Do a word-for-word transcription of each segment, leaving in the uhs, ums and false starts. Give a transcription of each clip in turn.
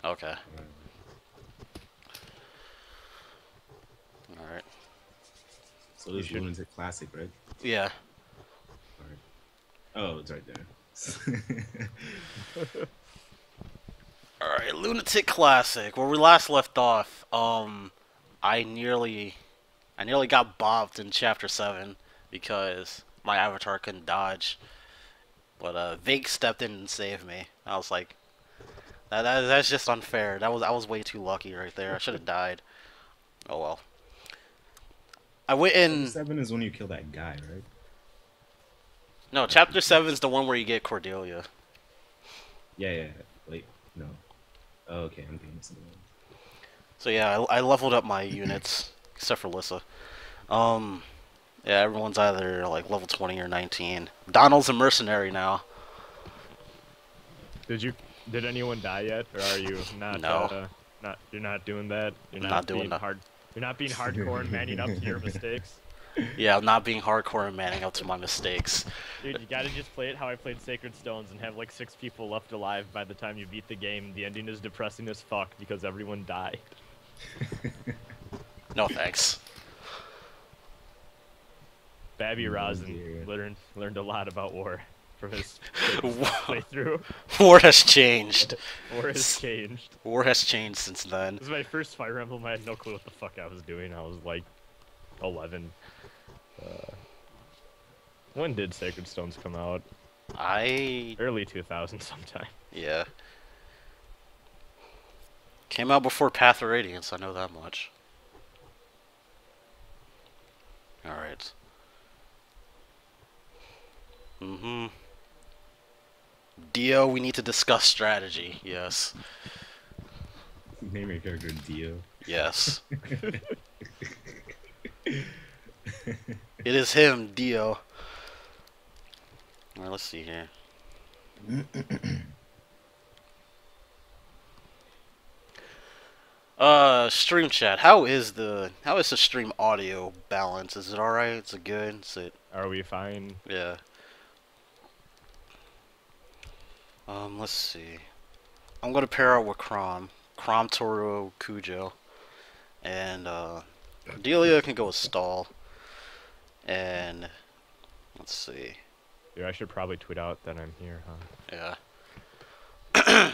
Okay. Alright. All right. So You this should. Lunatic Classic, right? Yeah. Alright. Oh, it's right there. All right. Lunatic Classic. Where we last left off. Um, I nearly, I nearly got bopped in chapter seven because my avatar couldn't dodge. But uh, Vig stepped in and saved me. I was like, that, that that's just unfair. That was I was way too lucky right there. I should have died. Oh well. I went Chapter in. seven is when you kill that guy, right? No, chapter seven is the one where you get Cordelia. Yeah, yeah. Wait, no. Oh, okay, I'm thinking of something else. So yeah, I, I leveled up my units except for Lissa. Um, yeah, everyone's either like level twenty or nineteen. Donald's a mercenary now. Did you? Did anyone die yet, or are you not? No. Uh, not. You're not doing that. You're I'm not, not doing being that. hard. You're not being hardcore and manning up to your mistakes. Yeah, I'm not being hardcore and manning up to my mistakes. Dude, you gotta just play it how I played Sacred Stones and have like six people left alive by the time you beat the game. The ending is depressing as fuck because everyone died. No thanks. Babby Oh, Rosin dear. learned learned a lot about war from his playthrough. War has changed. War has changed. War has changed since then. This is my first Fire Emblem. I had no clue what the fuck I was doing. I was like eleven. Uh, when did Sacred Stones come out? I Early two thousands sometime. yeah. Came out before Path of Radiance, I know that much. Alright. Mm-hmm. Dio, we need to discuss strategy. Yes. Name your character Dio. Yes. It is him, Dio. Alright, let's see here. Uh, stream chat. How is the how is the stream audio balance? Is it alright? Is it good? Is it Are we fine? yeah? Um, let's see. I'm gonna pair up with Crom, Crom Toro Kujo, and uh, Delia can go with Stall. And let's see. Dude, I should probably tweet out that I'm here, huh? Yeah.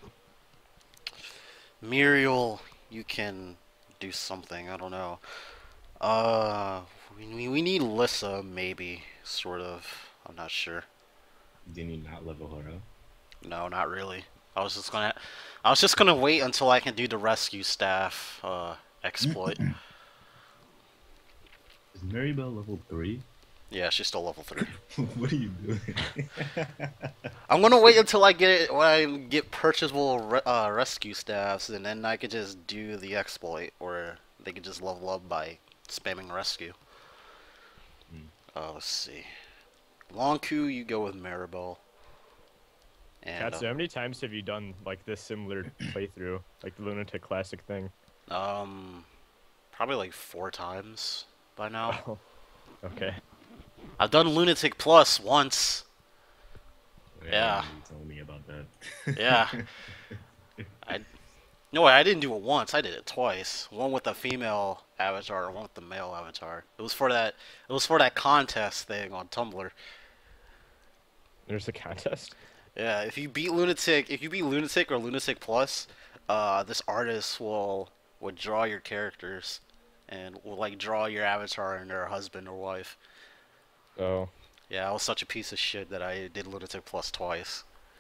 Muriel, you can do something. I don't know. Uh, we we need Lissa maybe, sort of. I'm not sure. Didn't you not level her up? No, not really. I was just gonna, I was just gonna wait until I can do the rescue staff uh exploit. Is Maribel level three? Yeah, she's still level three. What are you doing? I'm gonna wait until I get it when I get purchasable re uh, rescue staffs, and then I could just do the exploit, or they could just level up by spamming rescue. Hmm. Uh, let's see. Longku, you go with Maribel. And Katsu, how many times have you done like this similar playthrough, like the Lunatic Classic thing? uh, um, probably like four times by now. Oh, okay. I've done Lunatic Plus once. Yeah. You told me about that. Yeah. I no, I didn't do it once. I did it twice. One with the female avatar, and one with the male avatar. It was for that. It was for that contest thing on Tumblr. There's a contest. Yeah, if you beat Lunatic, if you beat Lunatic or Lunatic Plus, uh, this artist will would draw your characters, and will like draw your avatar and their husband or wife. Oh. Yeah, I was such a piece of shit that I did Lunatic Plus twice.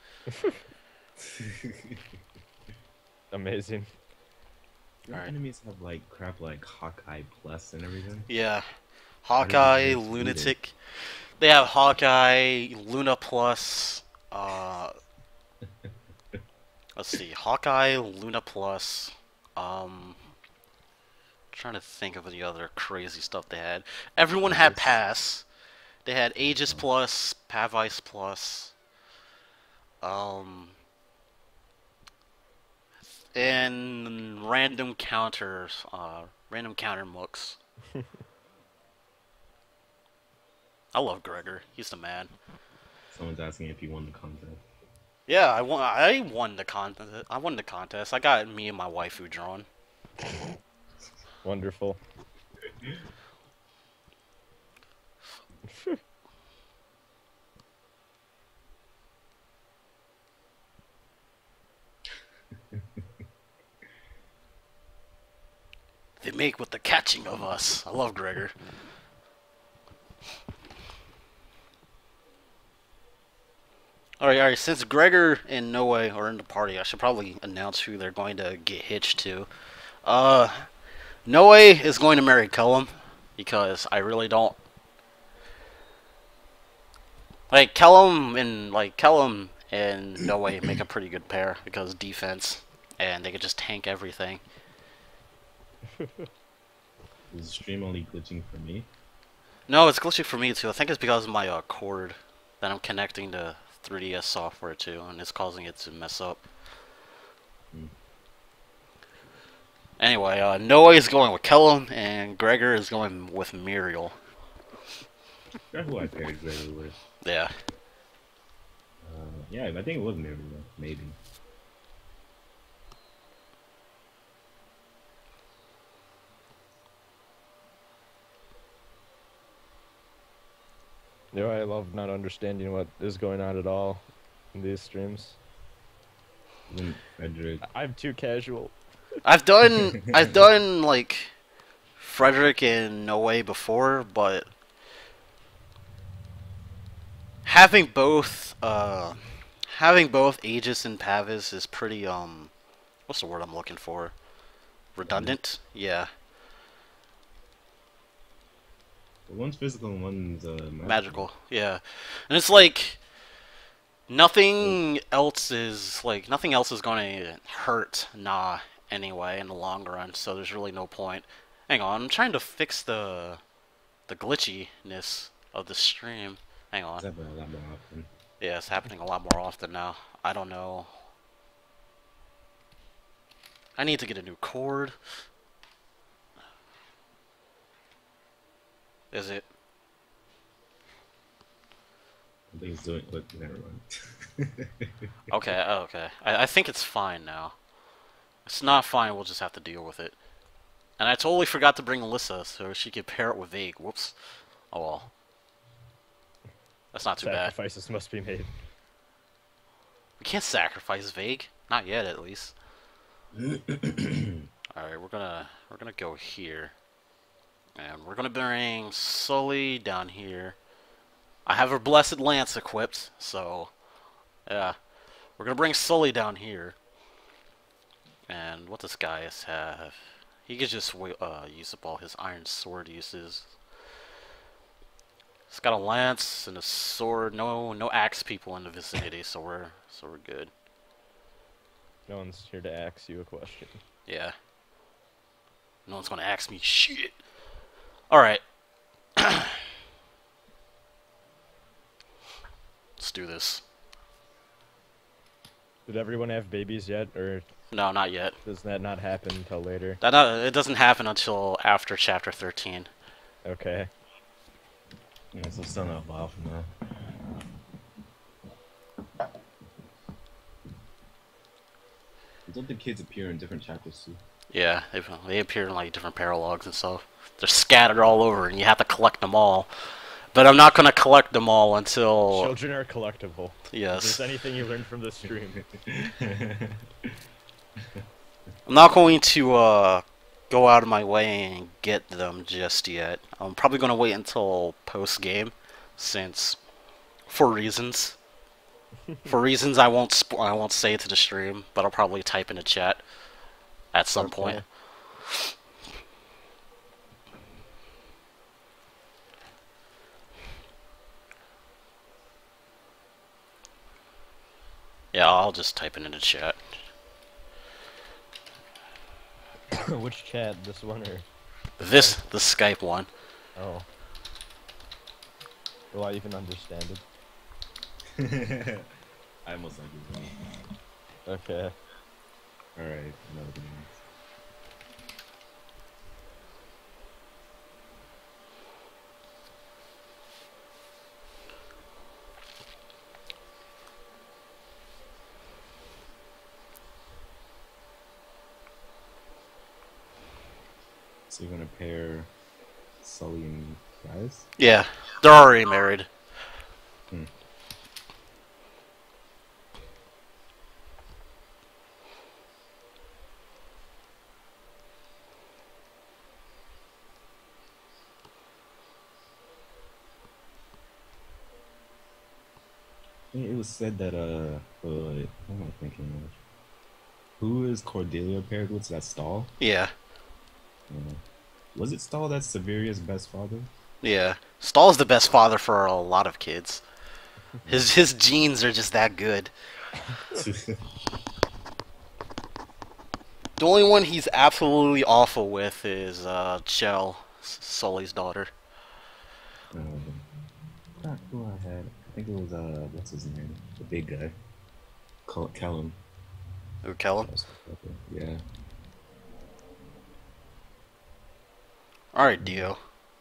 Amazing. Your Alright. enemies have like crap like Hawkeye Plus and everything. Yeah, How did Hawkeye, you guys beat it? Lunatic. They have Hawkeye, Luna Plus. Uh, let's see, Hawkeye, Luna Plus. Um, trying to think of the other crazy stuff they had. Everyone had Aegis. Pass. They had Aegis Plus, Pavice Plus. Um, and random counters. Uh, random counter mooks. I love Gregor. He's the man. Someone's asking if you won the contest. Yeah, I won. I won the contest. I won the contest. I got me and my waifu drawn. Wonderful. They make with the catching of us. I love Gregor. Alright, alright, since Gregor and Noe are in the party, I should probably announce who they're going to get hitched to. Uh, Noe is going to marry Kellum, because I really don't... Like, Kellum and, like, Kellum and Noe make a pretty good pair, because defense, and they could just tank everything. Is the stream only glitching for me? No, it's glitching for me too. I think it's because of my uh, cord that I'm connecting to three D S software to, and it's causing it to mess up. Hmm. Anyway, uh, Noe is going with Kellum, and Gregor is going with Muriel. That's who I paired Gregor with. Yeah. Uh, yeah, I think it was Muriel, maybe. You know, I love not understanding what is going on at all in these streams. Even Frederick. I'm too casual. I've done, I've done like Frederick and Noe before, but having both, uh, having both Aegis and Pavis is pretty um, what's the word I'm looking for? Redundant? Yeah. One's physical and one's uh, magical. Magical, yeah. And it's like nothing else is like nothing else is going to hurt Nah anyway in the long run, so there's really no point. Hang on, I'm trying to fix the the glitchiness of the stream. Hang on. It's happening a lot more often. Yeah, it's happening a lot more often now. I don't know. I need to get a new cord. Is it? I think it's doing it, but never mind. Okay, oh, okay. I, I think it's fine now. If it's not fine, we'll just have to deal with it. And I totally forgot to bring Alyssa so she could pair it with Vague. Whoops. Oh well. That's not too bad. Sacrifices must be made. We can't sacrifice Vague. Not yet, at least. Alright, we're gonna we're gonna go here. And we're gonna bring Sully down here. I have her Blessed Lance equipped, so yeah. We're gonna bring Sully down here. And what does Gaius have? He could just uh, use up all his iron sword uses. He's got a lance and a sword. No, no axe people in the vicinity, so we're so we're good. No one's here to ask you a question. Yeah. No one's gonna ask me shit. All right. Let's do this. Did everyone have babies yet, or No, not yet. does that not happen until later? That not, it doesn't happen until after chapter thirteen. Okay. Yeah, so still not a while from now. Don't the kids appear in different chapters too? Yeah, they, they appear in like different paralogs and stuff. They're scattered all over, and you have to collect them all. But I'm not gonna collect them all until. Children are collectible. Yes. If there's anything you learned from this stream. I'm not going to uh, go out of my way and get them just yet. I'm probably gonna wait until post game, since for reasons. For reasons I won't sp I won't say to the stream, but I'll probably type in the chat at some Okay. point. Yeah, I'll just type it in the chat. Which chat? This one or? This, the Skype one. Oh. Will I even understand it? I most likely will. Okay. Alright, another good one. So you're gonna pair Sully and Guys? Yeah, they're already married. Hmm. I think it was said that uh, uh what am I thinking of? Who is Cordelia paired with? Is that Stahl? Yeah, Yeah. Was it Stahl that's Severia's best father? yeah. Stahl's the best father for a lot of kids. His his genes are just that good. The only one he's absolutely awful with is uh, Chell, Sully's daughter. um, not who I had. I think it was uh, what's his name? The big guy. Call Callum. Who, Kellen? Yeah. Alright, Dio.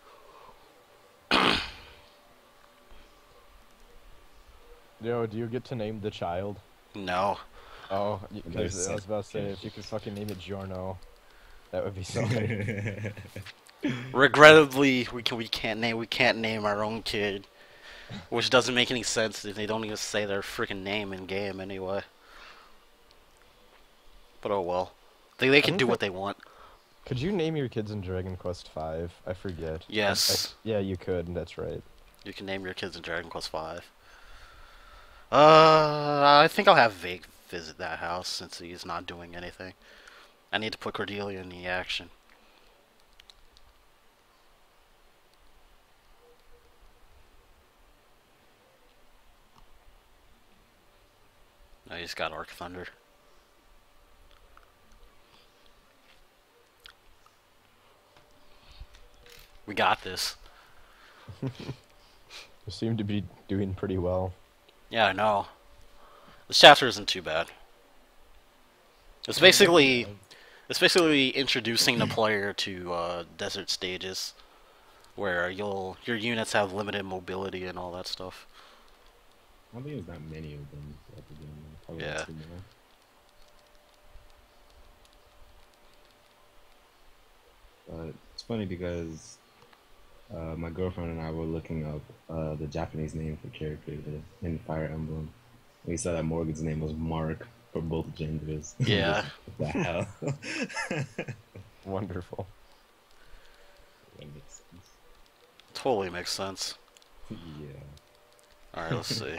Yo, do you get to name the child? No. Oh, There's because I was about to say, if you could fucking name it Giorno, that would be so good. Regrettably, we can we can't name we can't name our own kid, which doesn't make any sense if they don't even say their freaking name in game anyway. But oh well, they they can don't do what think- they want. Could you name your kids in Dragon Quest five? I forget. I- Yes, I- yeah, you could, that's right. you can name your kids in Dragon Quest Five. Uh, I think I'll have Vague visit that house since he's not doing anything. I need to put Cordelia in the action. No, he's got Arc Thunder. We got this. You seem to be doing pretty well. Yeah, I know. This chapter isn't too bad. It's basically it's basically introducing the player to uh, desert stages, where you'll your units have limited mobility and all that stuff. I don't think there's that many of them at the beginning. Probably Yeah. two more. But it's funny because uh, my girlfriend and I were looking up uh, the Japanese name for characters in Fire Emblem. We saw that Morgan's name was Mark for both genders. Yeah. What the hell? Wonderful. That makes sense. Totally makes sense. Yeah. Alright, let's see.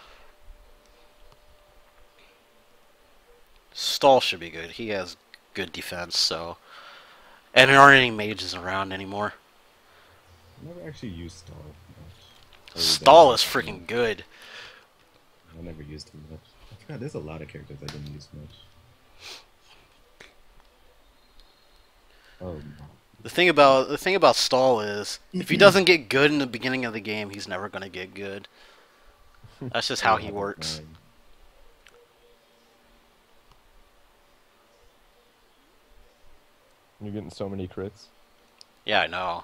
Stall should be good. He has good defense, so. And there aren't any mages around anymore. I never actually used Stall much. Other Stall than- is freaking good. I never used him much. I forgot there's a lot of characters I didn't use much. Oh my. The thing about the thing about Stall is, if he doesn't get good in the beginning of the game, he's never gonna get good. That's just how he works. You're getting so many crits. Yeah, I know.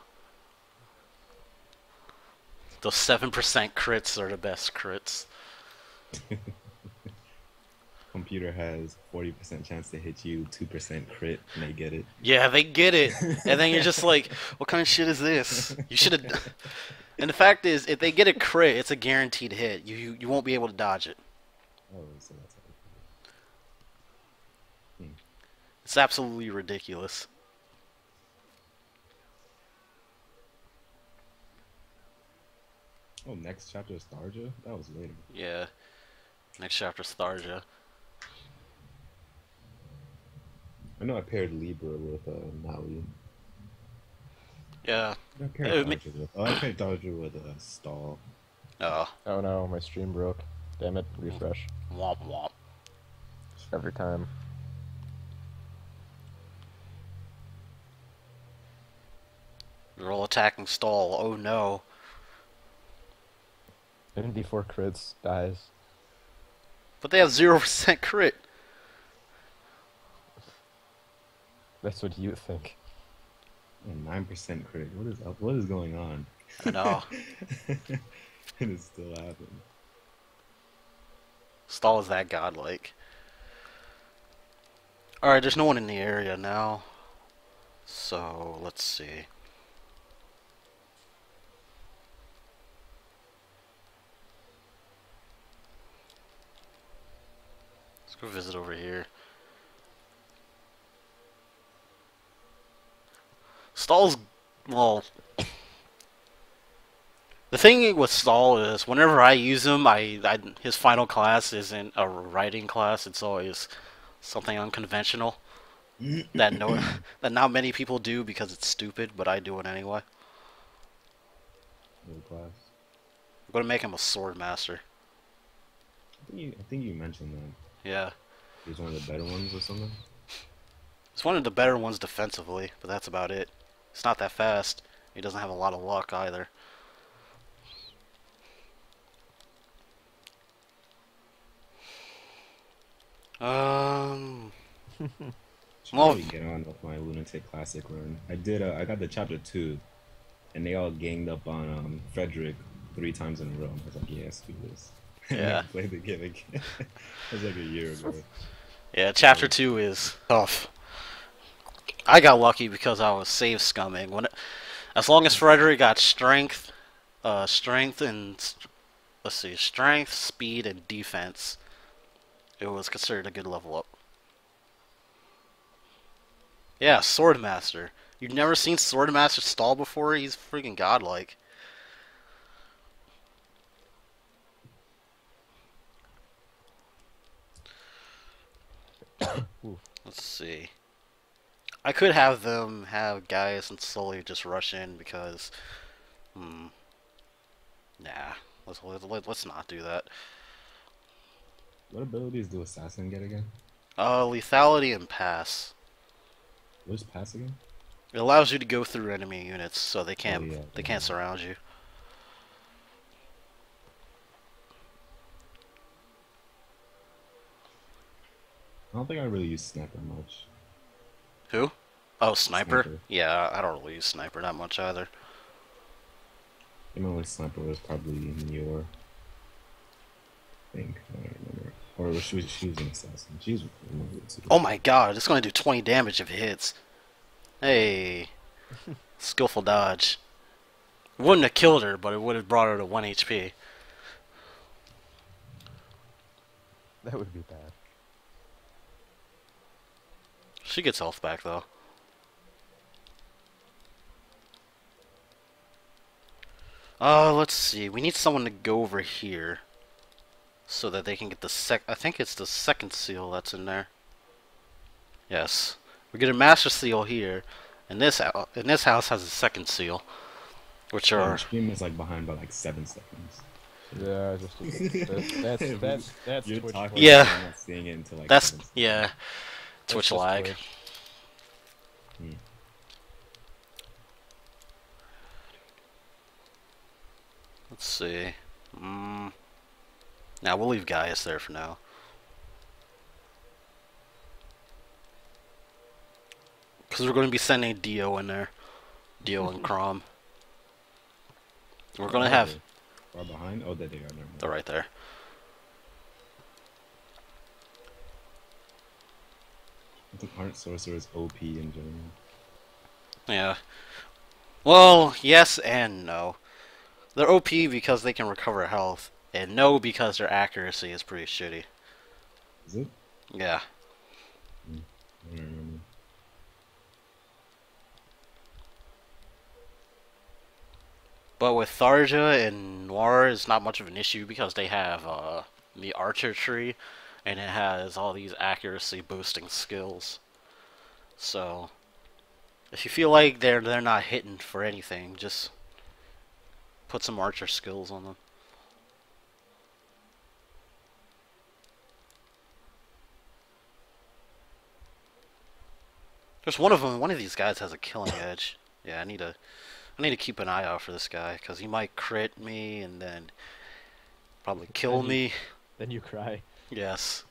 Those seven percent crits are the best crits. Computer has forty percent chance to hit you, two percent crit, and they get it. Yeah, they get it, and then you're just like, "What kind of shit is this?" You should have. And the fact is, if they get a crit, it's a guaranteed hit. You you, you won't be able to dodge it. Oh, so that's how it is. It's absolutely ridiculous. Oh, next chapter is Tharja? That was later. Yeah. Next chapter's Tharja. I know I paired Libra with uh, Nali. Yeah. I paired Uh, me- Tharja with, oh, I paired Tharja with uh, Stall. Oh. Oh no, my stream broke. Damn it, refresh. Womp womp. Every time. They're all attacking Stall. Oh no. N D four crits, dies. But they have zero percent crit. That's what you think. And nine percent crit. What is up? What is going on? I know. And it's still happening. Stall is that godlike. Alright, there's no one in the area now. So let's see. Let's go visit over here. Stall's, well, the thing with Stall is whenever I use him, I, I his final class isn't a writing class. It's always something unconventional that no that not many people do because it's stupid, but I do it anyway. Middle class. I'm gonna make him a sword master. I think you, I think you mentioned that. Yeah, He's one of the better ones or something. he's one of the better ones defensively, but that's about it. It's not that fast. He doesn't have a lot of luck either. Um. Should Well, probably get on with my Lunatic Classic run. I did. Uh, I got the chapter two, and they all ganged up on um, Frederick three times in a row. I was like, yeah, let's do this. Yeah. Play the game again. That was like a year ago. Yeah, chapter two is tough. I got lucky because I was save scumming. When it, as long as Frederick got strength, uh, strength and st- let's see, strength, speed, and defense, it was considered a good level up. Yeah, Swordmaster. You've never seen Swordmaster stall before? He's freaking godlike. Let's see. I could have them have guys and slowly just rush in because, hmm, nah. Let's let, let's not do that. What abilities do Assassin get again? Uh, lethality and pass. What is pass again? It allows you to go through enemy units, so they can't Oh, yeah, they yeah. can't surround you. I don't think I really use Sniper much. Who? Oh, sniper? Sniper. Yeah, I don't really use sniper that much either. I think my only Sniper was probably Nior. I think. I don't remember. Or was she, was, she was an Assassin. She was really good too. Oh my god, it's gonna do twenty damage if it hits. Hey. Skillful dodge. Wouldn't have killed her, but it would have brought her to one H P. That would be bad. She gets health back though. Uh, let's see. We need someone to go over here so that they can get the sec. I think it's the second seal that's in there. Yes, we get a master seal here, and this hou- and this house has a second seal, which Yeah, are the stream is like behind by like seven seconds. Yeah, just that's that's that's, that's You're Twitch. talking, Twitch. Yeah. I'm not seeing it until like that's seven seconds. yeah, That's Twitch just lag. Twitch. Hmm. Let's see. Mm. Now we'll leave Gaius there for now. Because we're going to be sending Dio in there. Dio and Crom. We're going to have... Far behind? Oh, there they are. Never mind. They're right there. I think aren't sorcerers O P in general? Yeah. Well, yes and no. They're O P because they can recover health, and no because their accuracy is pretty shitty. Is it? Yeah. I don't remember. But with Tharja and Noir, it's not much of an issue because they have uh, the Archer tree, and it has all these accuracy boosting skills. So, if you feel like they're they're not hitting for anything, just put some Archer skills on them. There's one of them. One of these guys has a killing edge. Yeah, I need to. I need to keep an eye out for this guy because he might crit me and then probably kill Then you- me. Then you cry. Yes.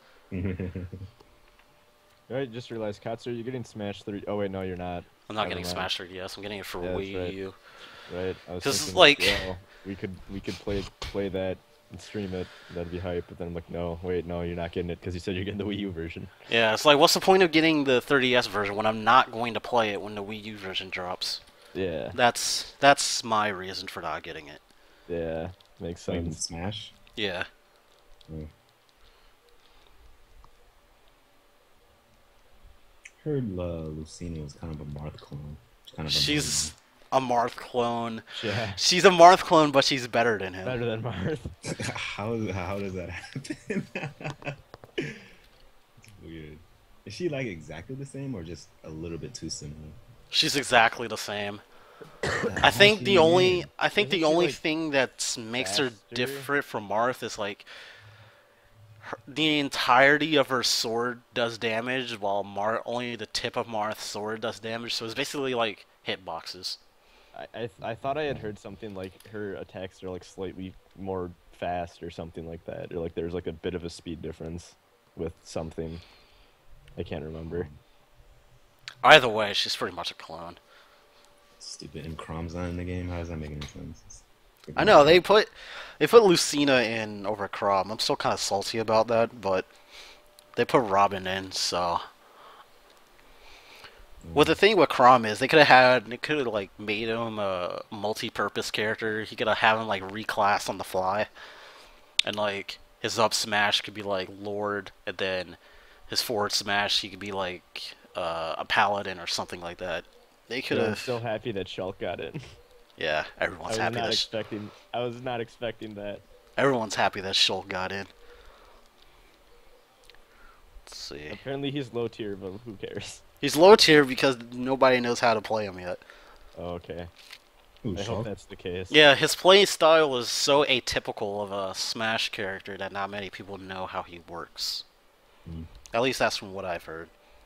Alright, just realized, Katsu, you're getting Smash three. Oh wait, no, you're not. I'm not Never getting mind. Smash three D S. I'm getting it for Yeah, that's Wii right. U. Right. I was This is thinking, like- well, we could we could play play that and stream it. That'd be hype. But then I'm like, no, wait, no, you're not getting it because you said you're getting the Wii U version. Yeah, it's like, what's the point of getting the three D S version when I'm not going to play it when the Wii U version drops? Yeah, That's that's my reason for not getting it. yeah, makes Playing sense. Smash. Yeah. Yeah. Heard uh, Lucina was kind of a Marth clone. Kind of She's a Marth clone. Yeah, She's a Marth clone, but she's better than him. better than Marth. how how does that happen? It's weird. Is she like exactly the same or just a little bit too similar? She's exactly the same. I How's think she the only made? I think Isn't the she, only like, thing that makes her faster? different from Marth is like her, the entirety of her sword does damage, while Mar only the tip of Marth's sword does damage. So it's basically like hitboxes. I I, th I thought I had heard something like her attacks are like slightly more fast or something like that, or like there's like a bit of a speed difference with something. I can't remember. Either way, she's pretty much a clone. Stupid. And Crom's not in the game. How does that make any sense? It's I know they put they put Lucina in over Crom. I'm still kind of salty about that, but they put Robin in, so. Well, the thing with Crom is they could have had they could have like made him a multi-purpose character. He could have had him like reclass on the fly, and like his up smash could be like Lord, and then his forward smash he could be like uh, a paladin or something like that. They could Yeah, I'm have. so happy that Shulk got it. Yeah, I everyone's was happy not that Sh- expecting. I was not expecting that. everyone's happy that Shulk got in. Let's see. Apparently he's low tier, but who cares? He's low tier because nobody knows how to play him yet. Oh, okay. Ooh, I hope Shulk? that's the case. Yeah, his play style is so atypical of a Smash character that not many people know how he works. Hmm. At least that's from what I've heard.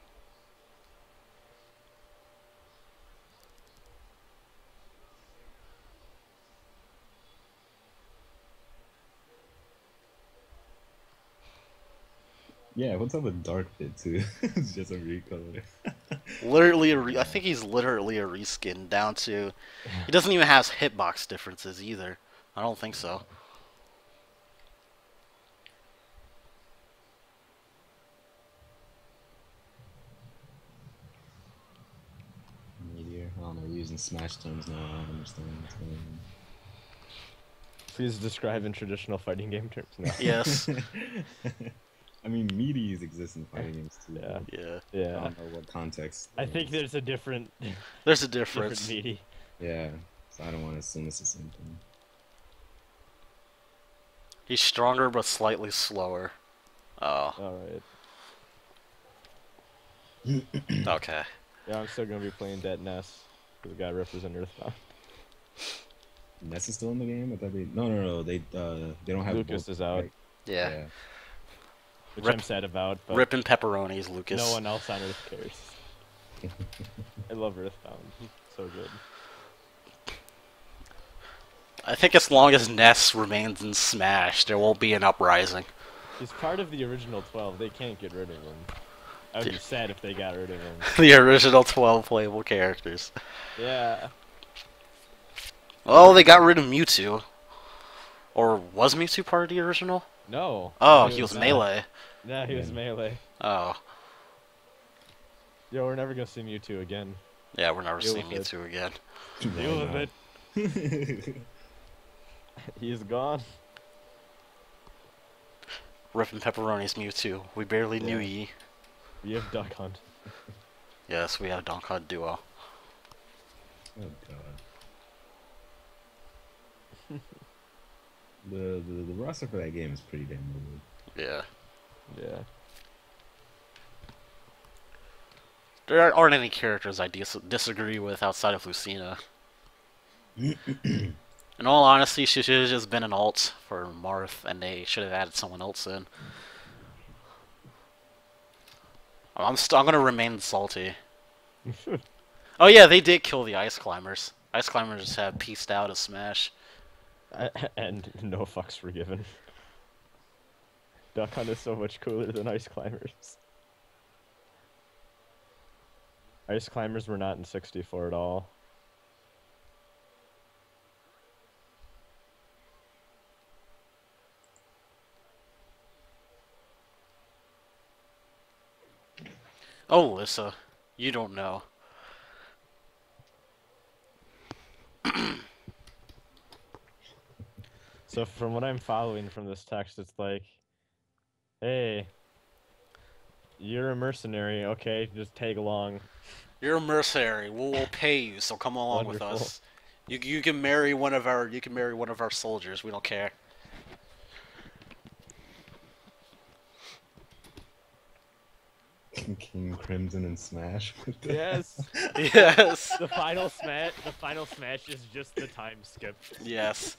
Yeah, what's up with Dark Pit too? It's just a recolor. Literally, a re- I think he's literally a reskin down to. He doesn't even have hitbox differences either. I don't think so. Meteor. I don't know. We're using Smash terms now. I don't understand what's going on. Please describe in traditional fighting game terms now. Yes. I mean, meaties exist in fighting games too. Yeah. Yeah. I Yeah. don't know what context. I think there's a different, There's a different difference. meaty. Yeah. So I don't want to assume it's the same thing. He's stronger but slightly slower. Oh, Alright. okay. Yeah, I'm still gonna be playing Dead Ness. Because the guy represent Earthbound. Ness is still in the game? I thought they. No, no, no. They uh, they don't have. Lucas both, is out. right? Yeah. Which Rip- I'm sad about, but Ripping pepperonis, Lucas. no one else on Earth cares. I love Earthbound. So good. I think as long as Ness remains in Smash, there won't be an uprising. He's part of the original twelve. They can't get rid of him. I would be sad if they got rid of him. The original twelve playable characters. Yeah. Well, they got rid of Mewtwo. Or was Mewtwo part of the original? No. Oh, he was not. Melee. Yeah, he was Yeah. Melee. Oh. Yo, we're never gonna see Mewtwo again. Yeah, we're never Deal seeing with it. Mewtwo again. Deal with it. it. He's gone. Ripping pepperonis, Mewtwo. We barely knew Yeah. ye. We have Duck Hunt. Yes, we have Donkey Kong Duo. Oh god. the, the the roster for that game is pretty damn good. Yeah. Yeah. There aren't any characters I dis disagree with outside of Lucina. In all honesty, she should have just been an alt for Marth, and they should have added someone else in. I'm st I'm gonna remain salty. Oh yeah, they did kill the Ice Climbers. Ice Climbers have pieced out of Smash. And no fucks were given. Duck Hunt is so much cooler than Ice Climbers. Ice Climbers were not in sixty-four at all. Oh, Lissa, you don't know. So from what I'm following from this text, it's like, hey, you're a mercenary. Okay, just tag along. You're a mercenary. We'll, we'll pay you, so come along with Wonderful. us. You you can marry one of our you can marry one of our soldiers. We don't care. King Crimson and Smash. Yes. Yes. The final smash. The final smash is just the time skip. Yes.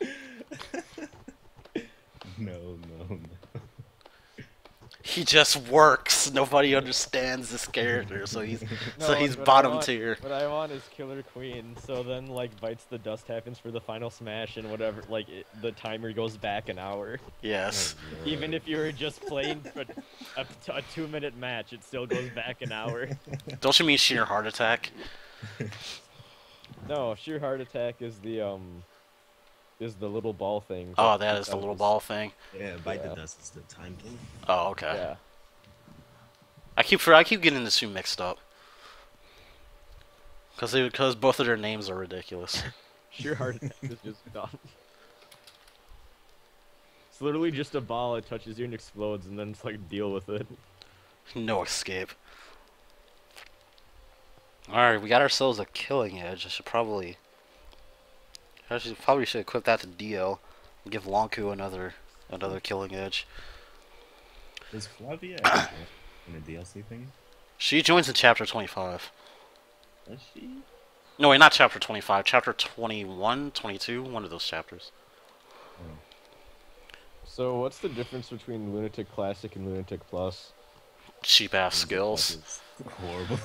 No, no, no. He just works. Nobody understands this character, so he's so No, he's what I bottom want- tier. What I want is Killer Queen. So then, like, bites the dust happens for the final smash, and whatever, like, it, the timer goes back an hour. Yes. Even if you were just playing for a, a two-minute match, it still goes back an hour. Don't you mean sheer heart attack? No, sheer heart attack is the um, is the little ball thing. Oh, that is the little ball thing. Yeah, Bite Yeah. the Dust is the time thing. Oh, okay. Yeah. I keep I keep getting the two mixed up. Cause they because both of their names are ridiculous. Sheer heart attack is just dumb. It's literally just a ball. It touches you and explodes, and then it's like deal with it. No escape. Alright, we got ourselves a killing edge. I should probably I should probably should equip that to Dio and give Lonku another another killing edge. Is Flavia actually in a D L C thing? She joins in chapter twenty-five. Is she? No, wait, not chapter twenty-five, chapter twenty-one, twenty-two, one of those chapters. So what's the difference between Lunatic Classic and Lunatic Plus? Cheap ass skills. It's horrible.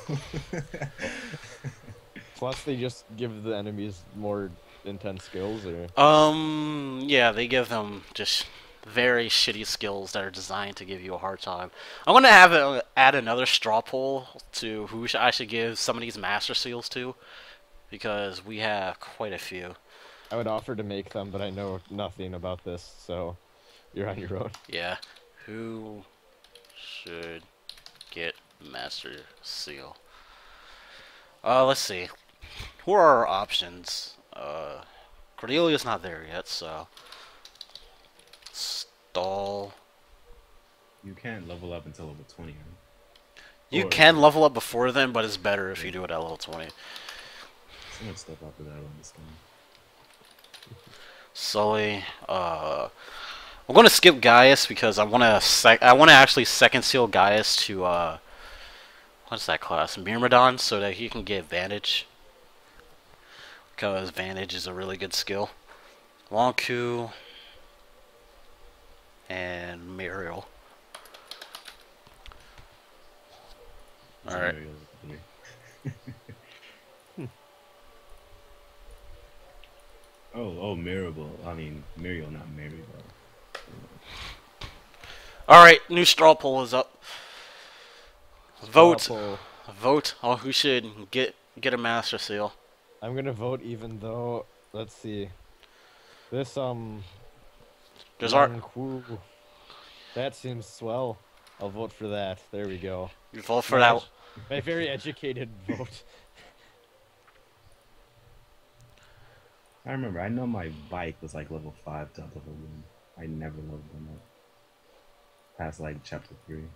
Plus, they just give the enemies more intense skills, or Um, yeah, they give them just very shitty skills that are designed to give you a hard time. I'm gonna have a, add another straw poll to who sh I should give some of these master seals to, because we have quite a few. I would offer to make them, but I know nothing about this, so you're on your own. Yeah, who should get master seal? Uh, let's see. Who are our options? Uh, Cordelia's not there yet, so Stall. You can't level up until level twenty, right? You Or- can level up before then, but it's better if you do it at level twenty. So much stuff after that on this game. Sully, uh, I'm gonna skip Gaius because I wanna sec I wanna actually second seal Gaius to uh, what's that class? Myrmidon, so that he can get Vantage. Because Vantage is a really good skill. Lonku and Muriel. It's Alright. Muriel's three. Oh, oh, Mirabel. I mean, Muriel, not Maribel. Alright, new straw poll is up. Vote. Straw poll. Vote on who should get get a master seal. I'm gonna vote, even though, let's see, this um, There's our Yang Hu, that seems swell. I'll vote for that. There we go. you vote for My that. edu- My very educated vote. I remember, I know my bike was like level five to level one. I never leveled them up. Past like chapter three.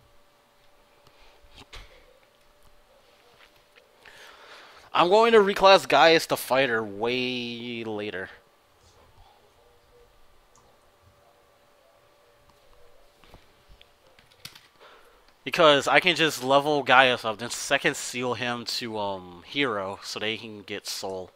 I'm going to reclass Gaius the fighter way later. Because I can just level Gaius up, then second seal him to um hero so they can get soul.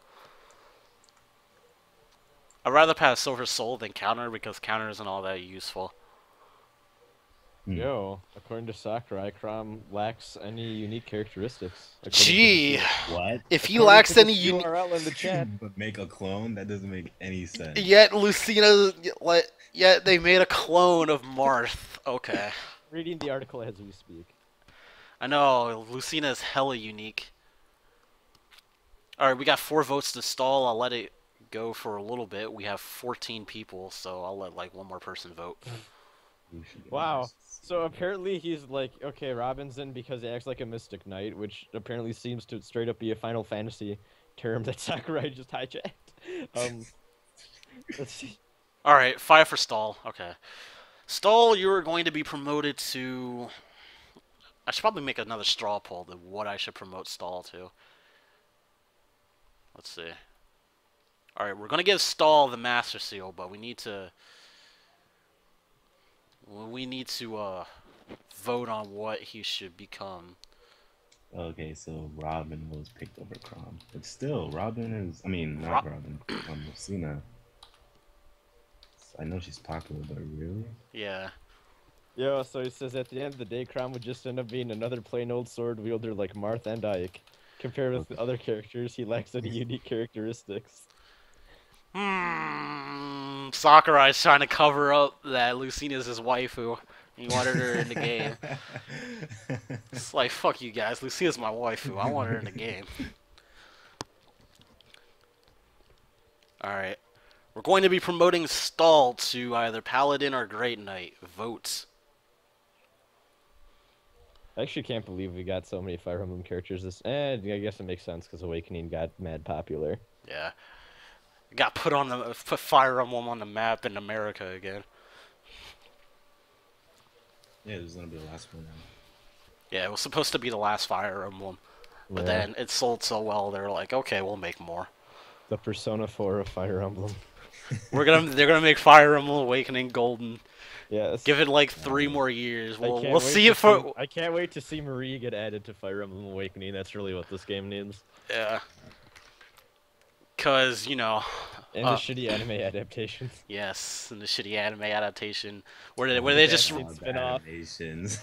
I'd rather pass Silver Soul than counter because counter isn't all that useful. Hmm. Yo, according to Sakurai, Crom lacks any unique characteristics. according to Gee, the- What? if he according lacks to this any uni- U R L in the chat. But make a clone? That doesn't make any sense. Yet Lucina, yet, yet they made a clone of Marth. Okay. Reading the article as we speak. I know, Lucina is hella unique. Alright, we got four votes to stall. I'll let it go for a little bit. We have fourteen people, so I'll let like one more person vote. You should get Wow. Mars. So apparently he's like, okay, Robinson because he acts like a Mystic Knight, which apparently seems to straight up be a Final Fantasy term that Sakurai just hijacked. Um, let's see. All right, five for Stall. Okay, Stall, you are going to be promoted to. I should probably make another straw poll to what I should promote Stall to. Let's see. All right, we're gonna give Stall the Master Seal, but we need to. We need to uh, vote on what he should become. Okay, so Robin was picked over Crom, but still, Robin is. I mean, not Rob Robin. Um, Lucina. I know she's popular, but really? Yeah. Yo, so he says at the end of the day, Crom would just end up being another plain old sword wielder like Marth and Ike. Compared with the other characters, he lacks any unique characteristics. Hmm. Sakurai's trying to cover up that Lucina's his waifu. He wanted her in the game. It's like, fuck you guys. Lucina's my waifu. I want her in the game. Alright. We're going to be promoting Stall to either Paladin or Great Knight. Votes. I actually can't believe we got so many Fire Emblem characters. This, eh, I guess it makes sense because Awakening got mad popular. Yeah. Got put on the put Fire Emblem on the map in America again. Yeah, this is gonna be the last one now. Yeah, it was supposed to be the last Fire Emblem. But Yeah. then it sold so well, they were like, okay, we'll make more. The Persona four of Fire Emblem. We're gonna they're gonna make Fire Emblem Awakening Golden. Yes. Give it like three more years. I We'll can't we'll wait see to it for see- I can't wait to see Marie get added to Fire Emblem Awakening. That's really what this game needs. yeah. Cause you know, And Uh, the shitty anime adaptations. yes, and the shitty anime adaptation where they where they just That's All it. the spin-off. animations.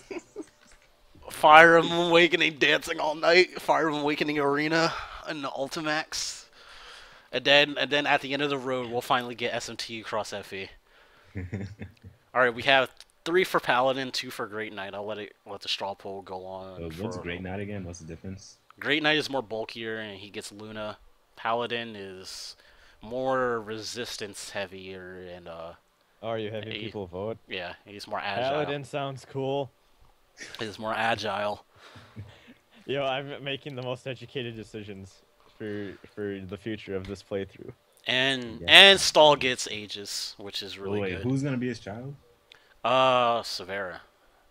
Fire Emblem Awakening dancing all night, Fire Emblem Awakening Arena, and the Ultimax. And then and then at the end of the road, we'll finally get S M T across F E. All right, we have three for Paladin, two for Great Knight. I'll let it let the straw poll go on. So what's for- Great Knight again? What's the difference? Great Knight is more bulkier and he gets Luna. Paladin is more resistance heavier and uh Oh, are you having Hey. people vote? yeah, he's more agile. Paladin sounds cool. He's more agile. Yo, I'm making the most educated decisions for for the future of this playthrough. And Yeah. and Stall gets Aegis, which is really oh, wait, good. who's gonna be his child? Uh Severa.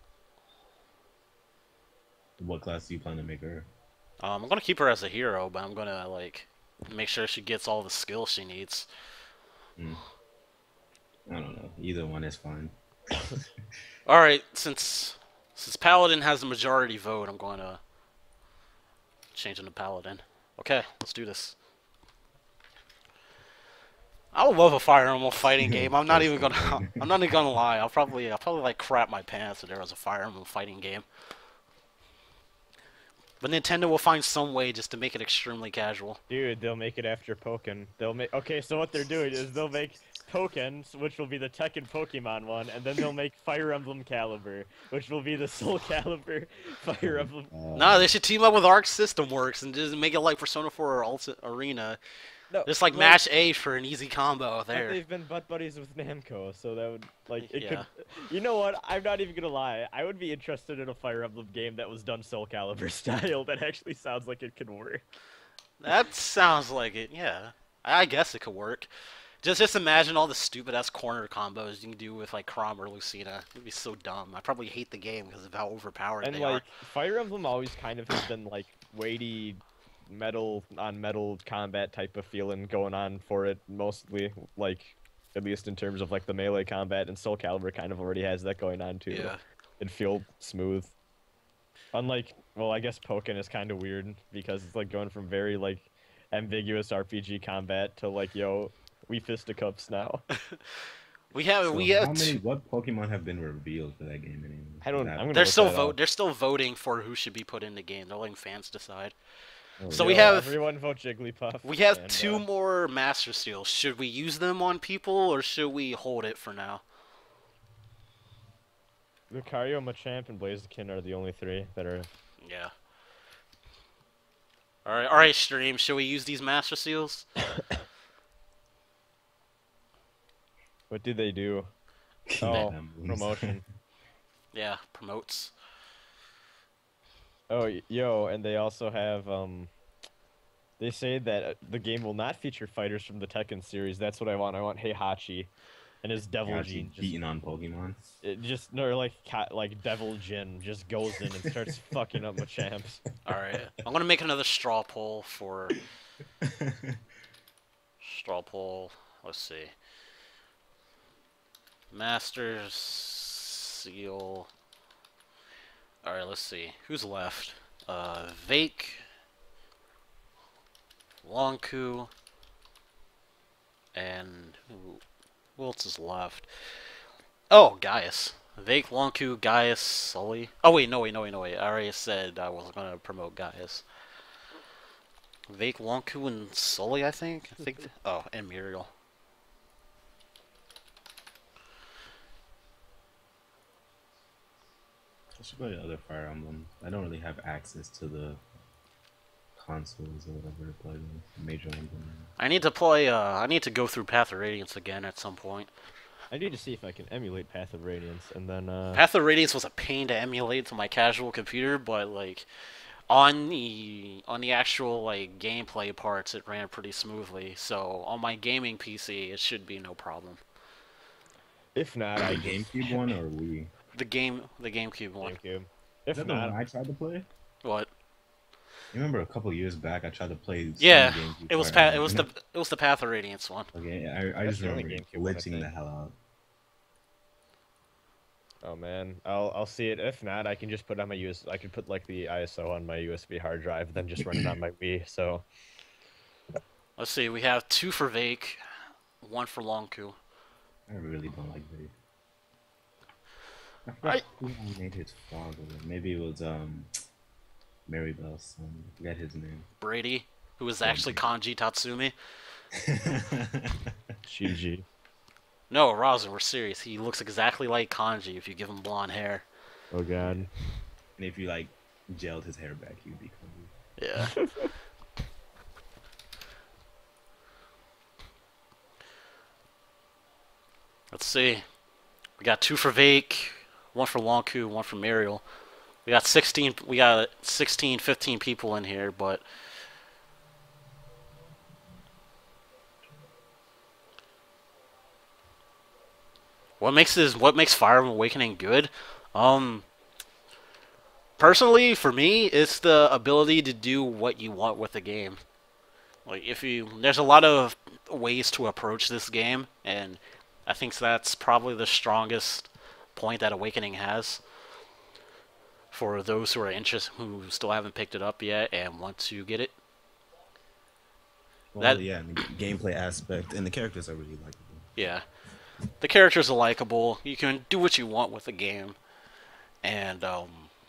What class do you plan to make her? Um I'm gonna keep her as a hero, but I'm gonna like make sure she gets all the skills she needs. Hmm. I don't know. Either one is fine. Alright, since since Paladin has the majority vote, I'm gonna change him to Paladin. Okay, let's do this. I would love a Fire Emblem fighting game. I'm not even gonna. I'm not even gonna lie. I'll probably. I'll probably like crap my pants if there was a Fire Emblem fighting game. But Nintendo will find some way just to make it extremely casual. Dude, they'll make it after Pokken. They'll make okay. So what they're doing is they'll make Pokken, which will be the Tekken Pokemon one, and then they'll make Fire Emblem Caliber, which will be the Soul Calibur Fire Emblem. Uh, No, they should team up with Arc System Works and just make it like Persona four or Ulti Arena. No, Just like Match A for an easy combo but there. they've been butt buddies with Namco, so that would like it Yeah. could. You know what? I'm not even gonna lie. I would be interested in a Fire Emblem game that was done Soul Calibur style. That actually sounds like it could work. That sounds like it. Yeah, I guess it could work. Just just imagine all the stupid ass corner combos you can do with like Chrom or Lucina. It'd be so dumb. I probably hate the game because of how overpowered And they like are. Fire Emblem always kind of has been like weighty metal on metal combat type of feeling going on for it mostly, like at least in terms of like the melee combat, and Soul Calibur kind of already has that going on too. Yeah. It feel smooth. Unlike, well, I guess Pokken is kind of weird because it's like going from very like ambiguous R P G combat to like, yo, we fisticuffs now. We have so we how have. many? T- What Pokemon have been revealed for that game anymore? I don't. That- I'm gonna they're look still that vote. up. They're still voting for who should be put in the game. They're letting fans decide. oh, So yeah. we Yo, have- everyone vote Jigglypuff. We have and, two uh, more Master Seals. Should we use them on people or should we hold it for now? Lucario, Machamp, and Blaziken are the only three that are. Yeah. All right, all right, stream. Should we use these Master Seals? What do they do? Oh, Emblems. promotion. Yeah, promotes. Oh, y- yo, and they also have um. They say that uh, the game will not feature fighters from the Tekken series. That's what I want. I want Heihachi and his You're Devil actually Gene just beating on Pokemon. it just no like cat like Devil Jin just goes in and starts fucking up my champs. All right, I'm gonna make another straw poll for straw poll. Let's see. Masters Seal. All right, let's see who's left. Uh, Vake, Longku, and who, who else is left? Oh, Gaius. Vake, Longku, Gaius, Sully. Oh wait, no wait, no wait, no wait. I already said I was gonna promote Gaius. Vake, Longku, and Sully, I think. I think. Oh, and Muriel. I should play other Fire Emblem. I don't really have access to the consoles or whatever to play the Major Emblem. I need to play. Uh, I need to go through Path of Radiance again at some point. I need to see if I can emulate Path of Radiance, and then uh. Path of Radiance was a pain to emulate to my casual computer, but like on the on the actual like gameplay parts, it ran pretty smoothly. So on my gaming P C, it should be no problem. If not, The I just GameCube one or Wii? The game, the GameCube one. GameCube. Is If that the one not, I tried to play? What? You remember a couple years back I tried to play some Yeah, GameCube it was Fire pa- it Emblem, was and the it was the Path of Radiance one. Okay, I, I That's just the only remember GameCube one, I glitching the think. hell out. oh man, I'll I'll see it. If not, I can just put it on my U S. I could put like the I S O on my U S B hard drive, then just run it on my Wii. So Let's see, we have two for Vake, one for Longku. I really don't like Vape. I I- forgot who made his father. Maybe it was um Maribel's son. I forgot his name. Brady, who is actually Kanji Tatsumi. G G. No, Raza, we're serious. He looks exactly like Kanji if you give him blonde hair. Oh god. And if you like gelled his hair back, he'd be cool. Yeah. Let's see. We got two for Vake, one for Longku, one for Muriel. We got sixteen. We got sixteen, fifteen people in here, but what makes this? What makes Fire Emblem Awakening good? Um, personally, for me, it's the ability to do what you want with the game. Like if you, there's a lot of ways to approach this game, and I think that's probably the strongest point that Awakening has for those who are interested, who still haven't picked it up yet and want to get it. Well, That- yeah, and the gameplay aspect and the characters are really likable. Yeah, the characters are likable. You can do what you want with the game, and um,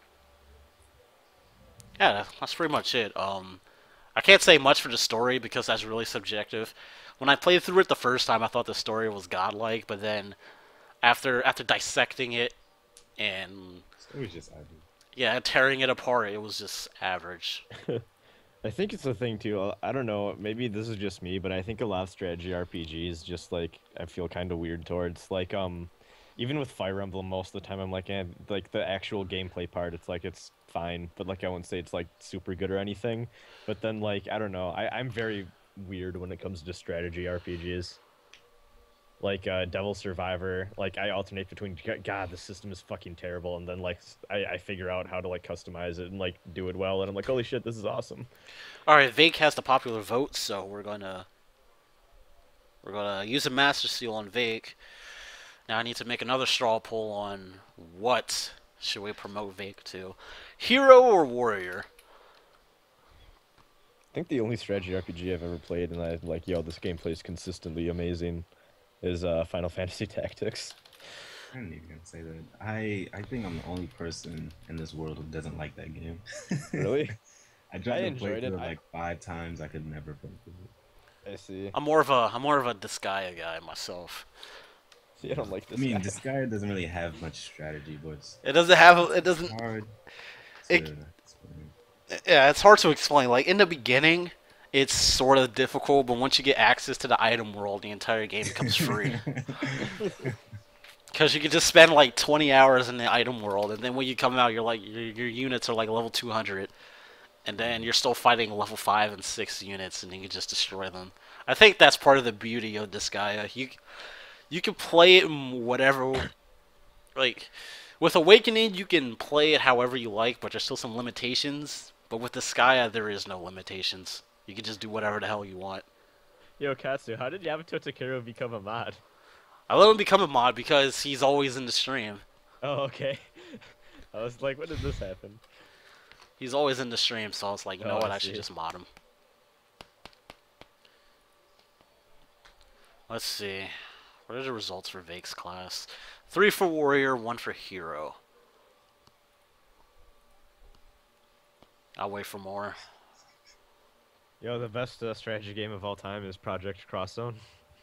yeah, that's pretty much it. Um, I can't say much for the story because that's really subjective. When I played through it the first time, I thought the story was godlike, but then after after dissecting it and It was just average. yeah, tearing it apart, it was just average. I think it's a thing too. uh, I don't know. Maybe this is just me, but I think a lot of strategy R P Gs just like I feel kind of weird towards. Like um, even with Fire Emblem, most of the time I'm like, eh, like the actual gameplay part, it's like it's fine, but like I wouldn't say it's like super good or anything. But then like I don't know. I I'm very weird when it comes to strategy R P Gs. Like uh, Devil Survivor, like I alternate between "G- God, the system is fucking terrible, and then like s- I, I figure out how to like customize it and like do it well, and I'm like, holy shit, this is awesome. All right, Vake has the popular vote, so we're gonna we're gonna use a Master Seal on Vake. Now I need to make another straw poll on what should we promote Vake to, hero or warrior? I think the only strategy R P G I've ever played, and I'm like, yo, this gameplay is consistently amazing, is uh, Final Fantasy Tactics. I didn't even gonna say that. I I think I'm the only person in this world who doesn't like that game. Really? I tried I to play enjoyed it. through it I- like five times. I could never play through it. I see. I'm more of a I'm more of a Disgaea guy myself. See, I don't like I this mean, guy. this guy doesn't really have much strategy, but it's It doesn't have it doesn't hard It- to explain. yeah, it's hard to explain. Like in the beginning, it's sort of difficult, but once you get access to the item world, the entire game becomes free. Because you could just spend like twenty hours in the item world, and then when you come out, you're like your, your units are like level two hundred, and then you're still fighting level five and six units, and you can just destroy them. I think that's part of the beauty of Disgaea. You you can play it in whatever, like with Awakening, you can play it however you like, but there's still some limitations. But with Disgaea, there is no limitations. You can just do whatever the hell you want. Yo, Katsu, how did Yamato Takeru become a mod? I let him become a mod because he's always in the stream. Oh, okay. I was like, when did this happen? He's always in the stream, so I was like, you know Oh, what, I I should see. just mod him. Let's see. What are the results for Vake's class? Three for Warrior, one for Hero. I'll wait for more. Yo, the best uh, strategy game of all time is Project Cross Zone.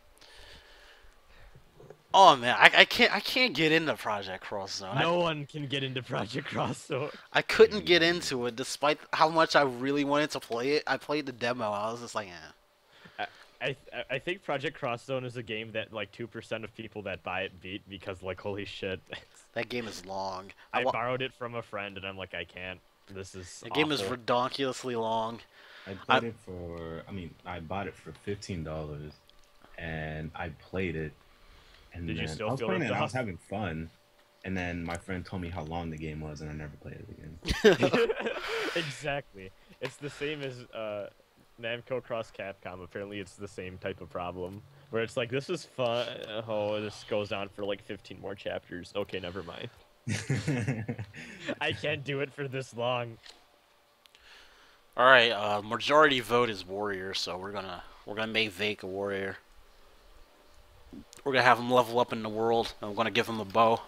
Oh man, I, I can't I can't get into Project Cross Zone. No one can get into Project Cross Zone. I, I couldn't get into it despite how much I really wanted to play it. I played the demo. I was just like, eh. I th I think Project Cross Zone is a game that like two percent of people that buy it beat because like holy shit. That game is long. I wa- borrowed it from a friend and I'm like I can't. This is The game is awful. ridiculously long. I I- bought it for. I mean, I bought it for fifteen dollars, and I played it. And Did you then still I was feel playing it. ripped And I was off? having fun, and then my friend told me how long the game was, and I never played it again. Exactly. It's the same as uh, Namco Cross Capcom. Apparently, it's the same type of problem where it's like this is fun. Oh, this goes on for like fifteen more chapters. Okay, never mind. I can't do it for this long. All right, uh, majority vote is Warrior, so we're gonna we're gonna make Vake a Warrior. We're gonna have him level up in the world, and we're gonna give him a bow.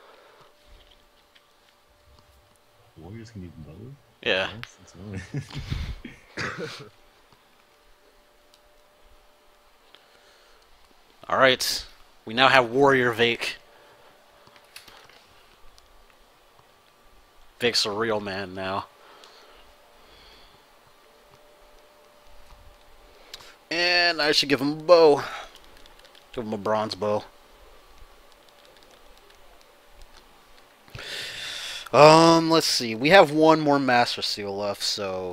Warriors can use bows. Yeah. Yes, that's one. All right, we now have Warrior Vake. Vake's a real man now. And I should give him a bow. Give him a bronze bow. Um, let's see. We have one more Master Seal left, so...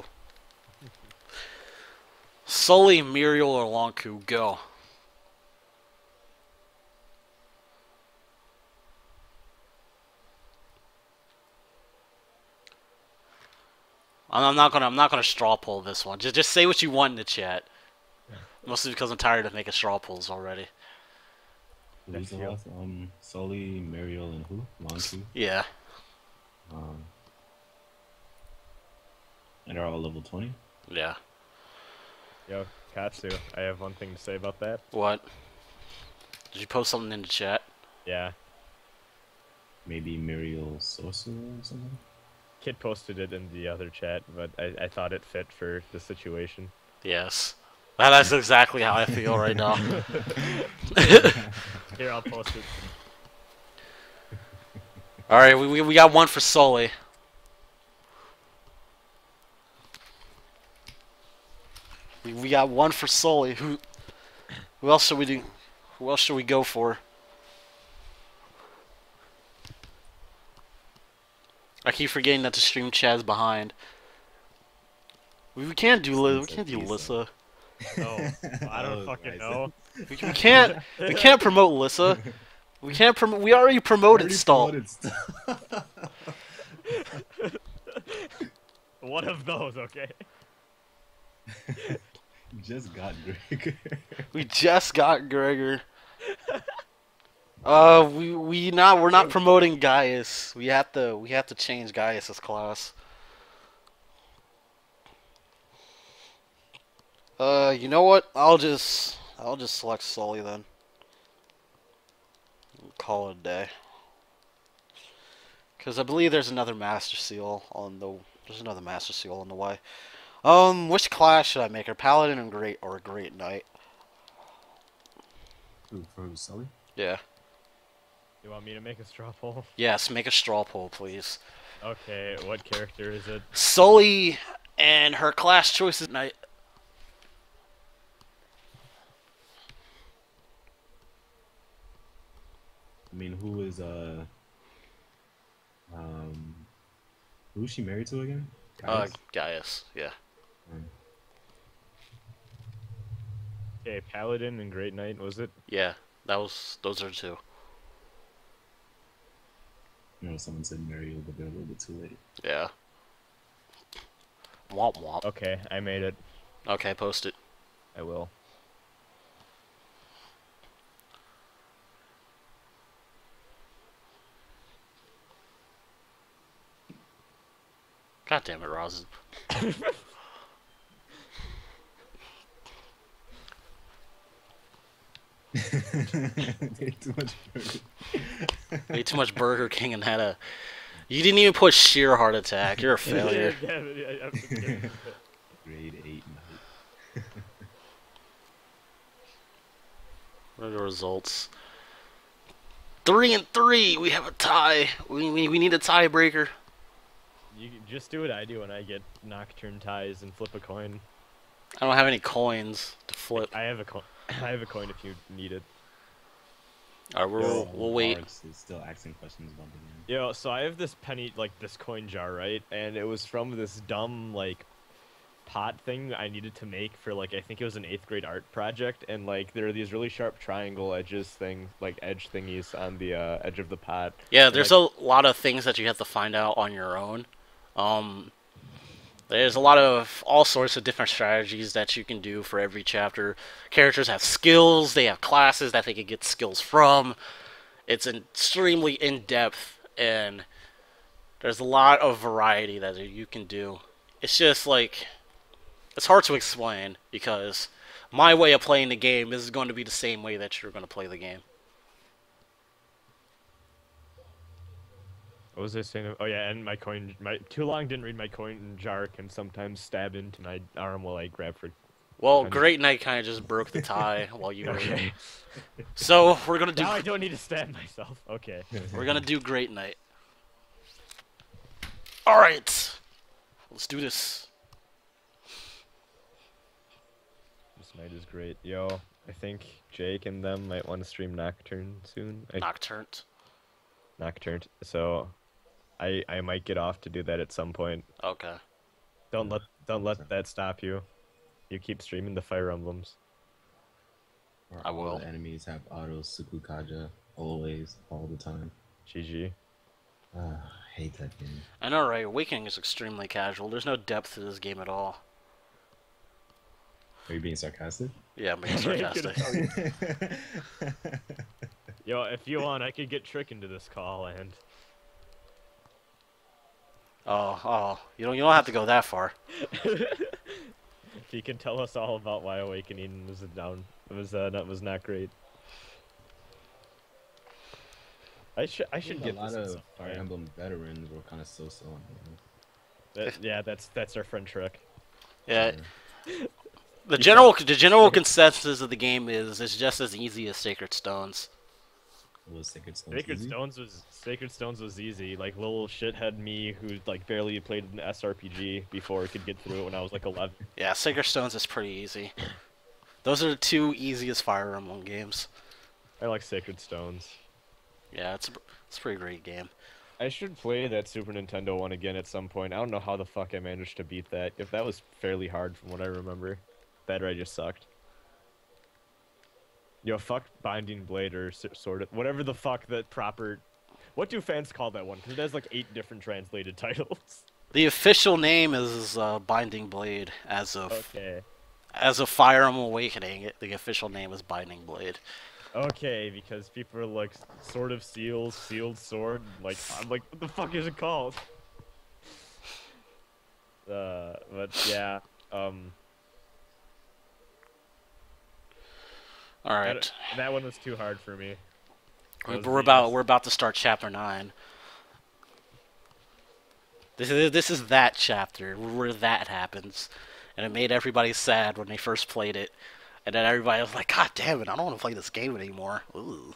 Sully, Muriel, or Lonku, go. I'm I'm not gonna. I'm not gonna straw poll this one. Just, just say what you want in the chat. Mostly because I'm tired of making straw polls already. Who's the last? Um, Sully, Mariel, and who? Lonku. Yeah. Um, and they're all level twenty. Yeah. Yo, Katsu, I have one thing to say about that. What? Did you post something in the chat? Yeah, Maybe Mariel Sosa or something. Kid posted it in the other chat, but I, I thought it fit for the situation. Yes. Well, that's exactly how I feel right now. Here, I'll post it. All right, we, we we got one for Sully. We we got one for Sully. Who who else should we do? Who else should we go for? I keep forgetting that the stream chat is behind. We, we can't do Li- we can't do Lissa. Oh, I That don't was fucking nice. know. We, we can't we can't promote Lissa. We can't promote. We already promoted Already Stall. promoted Stall. One of those, okay? Just got Greg. We just got Gregor. Uh, we we not we're not promoting Gaius. We have to we have to change Gaius's class. Uh, you know what? I'll just I'll just select Sully then. Call it a day. Cause I believe there's another Master Seal on the there's another Master Seal on the way. Um, which class should I make her? Paladin and Great or Great Knight? Who, for who, Sully? Yeah. You want me to make a straw poll? Yes, make a straw poll, please. Okay, what character is it? Sully and her class choices Knight. mean, who is uh um who's she married to again? Uh, Gaius? Gaius. Yeah. Um, Okay, Paladin and Great Knight, was it? Yeah. That was. Those are two. you know, someone said Mario, but they're a little bit too late. Yeah. Womp womp. Okay, I made it. Okay, post it. I will. God damn it, Rosin. They ate too much food. Ate too much Burger King and had a. You didn't even put sheer heart attack. You're a failure. Yeah, yeah, yeah, yeah. Grade eight night. What are the results? Three and three. We have a tie. We we, we need a tiebreaker. You can just do what I do when I get nocturne ties and flip a coin. I don't have any coins to flip. I have a coin. I have a coin if you need it. Alright, we'll, Yo, we'll wait. Alex is still asking questions about the game. Yo, so I have this penny, like this coin jar, right? And it was from this dumb, like, pot thing I needed to make for, like, I think it was an eighth grade art project. And, like, there are these really sharp triangle edges thing, like, edge thingies on the uh, edge of the pot. Yeah, And, there's like, a lot of things that you have to find out on your own. Um, there's a lot of all sorts of different strategies that you can do for every chapter. Characters have skills, they have classes that they can get skills from. It's extremely in-depth, and there's a lot of variety that you can do. It's just like, it's hard to explain because my way of playing the game is going to be the same way that you're going to play the game. What was I saying? Oh yeah, and my coin, my too long didn't read my coin jar can sometimes stab into my arm while I grab for. Well, Kinda- Great Knight kind of just broke the tie while you were. Okay. So we're gonna do. Now I don't need to stab myself. Okay. We're gonna do Great Knight. All right, let's do this. This night is great, yo. I think Jake and them might want to stream Nocturne soon. I, Nocturne. Nocturne. So, I I might get off to do that at some point. Okay. Don't let don't let that stop you. You keep streaming the Fire Emblems. Or I all will. The enemies have auto Sukukaja always, all the time. G G. Ah, I hate that game. I know, right? Awakening is extremely casual. There's no depth to this game at all. Are you being sarcastic? Yeah, I'm being sarcastic. Yo, if you want, I could get Trick into this call and. Oh, oh, you don't, you don't have to go that far. If he can tell us all about why Awakening was a down, was uh, that was not great. I should I should a get lot this at of some Fire point. Emblem veterans were kind of so-so on That, yeah, that's that's our friend Trick. Yeah. here. The general, the general consensus of the game is it's just as easy as Sacred Stones. Was Sacred Stones Sacred easy? Stones was Sacred Stones was easy. Like little shithead me who like barely played an S R P G before could get through it when I was like eleven. Yeah, Sacred Stones is pretty easy. Those are the two easiest Fire Emblem games. I like Sacred Stones. Yeah, it's a, it's a pretty great game. I should play that Super Nintendo one again at some point. I don't know how the fuck I managed to beat that. If that was fairly hard from what I remember. That or I just sucked. Yo, fuck Binding Blade or s- sort of whatever the fuck that proper. What do fans call that one? Because it has like eight different translated titles. The official name is uh, Binding Blade. As of Okay. as of Fire Emblem Awakening, it, the official name is Binding Blade. Okay, because people are like Sword of Seals, Sealed Sword. Like I'm like, what the fuck is it called? Uh, but yeah, um, All right, that, that one was too hard for me. we're, Those we're about names. we're about to start chapter nine. This is this is that chapter where that happens, and it made everybody sad when they first played it, and then everybody was like, "God damn it, I don't want to play this game anymore." Ooh.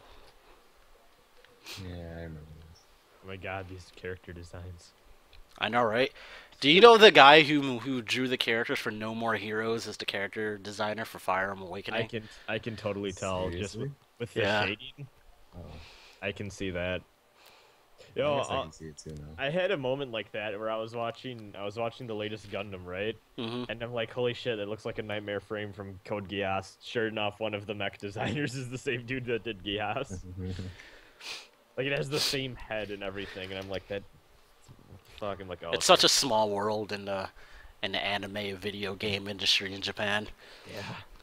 Yeah, I remember this. Oh my god, these character designs. I know, right? Do you know the guy who who drew the characters for No More Heroes is the character designer for Fire Emblem I Awakening? can I can totally tell just Seriously? with, with the Yeah. shading. Oh. I can see that. I Yo, guess I uh, can see it too now. I had a moment like that where I was watching I was watching the latest Gundam, right? Hmm. And I'm like, holy shit, it looks like a Nightmare frame from Code Geass. Sure enough, one of the mech designers is the same dude that did Geass. Like, it has the same head and everything, and I'm like, that... What the fuck? I'm like, oh... It's such a small world in the in the anime video game industry in Japan. Yeah.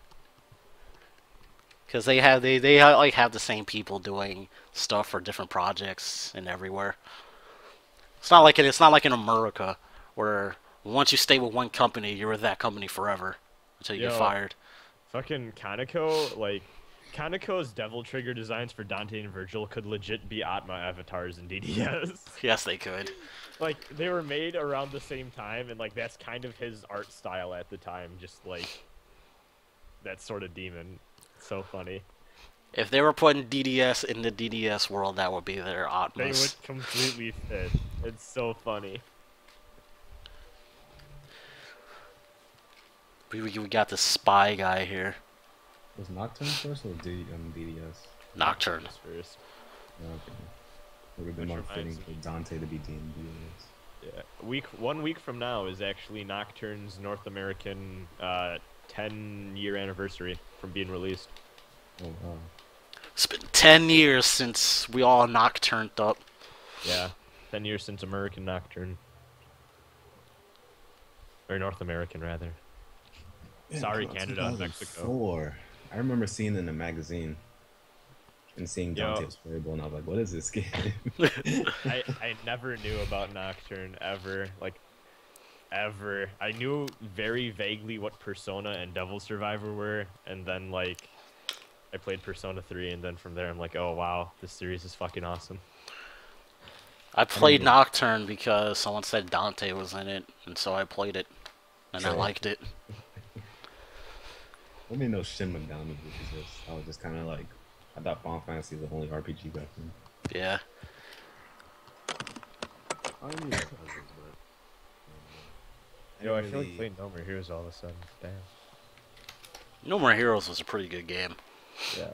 Because they have they they ha- like have the same people doing stuff for different projects and everywhere. It's not like it, it's not like in America where once you stay with one company, you're with that company forever until you Yo. get fired. Fucking Kaneko, like... Kaneko's Devil Trigger designs for Dante and Virgil could legit be Atma avatars in D D S. Yes, they could. Like, they were made around the same time, and, like, that's kind of his art style at the time. Just, like, that sort of demon. It's so funny. If they were putting D D S in the D D S world, that would be their They Atmos. would completely fit. It's so funny. We, we we got the spy guy here. Was Nocturne first or D um, D D S? Nocturne. Just first. Okay. It would have been Which more fitting reminds for me- Dante to be D and D. Yeah. Week one week from now is actually Nocturne's North American uh, ten year anniversary from being released. Oh wow. It's been ten years since we all Nocturned up. Yeah. Ten years since American Nocturne. Or North American rather. Sorry, Canada and Mexico. Four. I remember seeing it in a magazine and seeing Yo. Dante's playable, and I was like, "What is this game?" I, I never knew about Nocturne ever, like ever. I knew very vaguely what Persona and Devil Survivor were, and then like I played Persona three, and then from there I'm like, oh wow, this series is fucking awesome. I played Nocturne because someone said Dante was in it, and so I played it, and I Sure. liked it. I didn't know Shin Megami would exist. I was just kind of like, I thought Final Fantasy was the only R P G back then. Yeah. I knew it was, but, Yo, I didn't feel like really- playing No More Heroes all of a sudden. Damn. No More Heroes was a pretty good game. Yeah.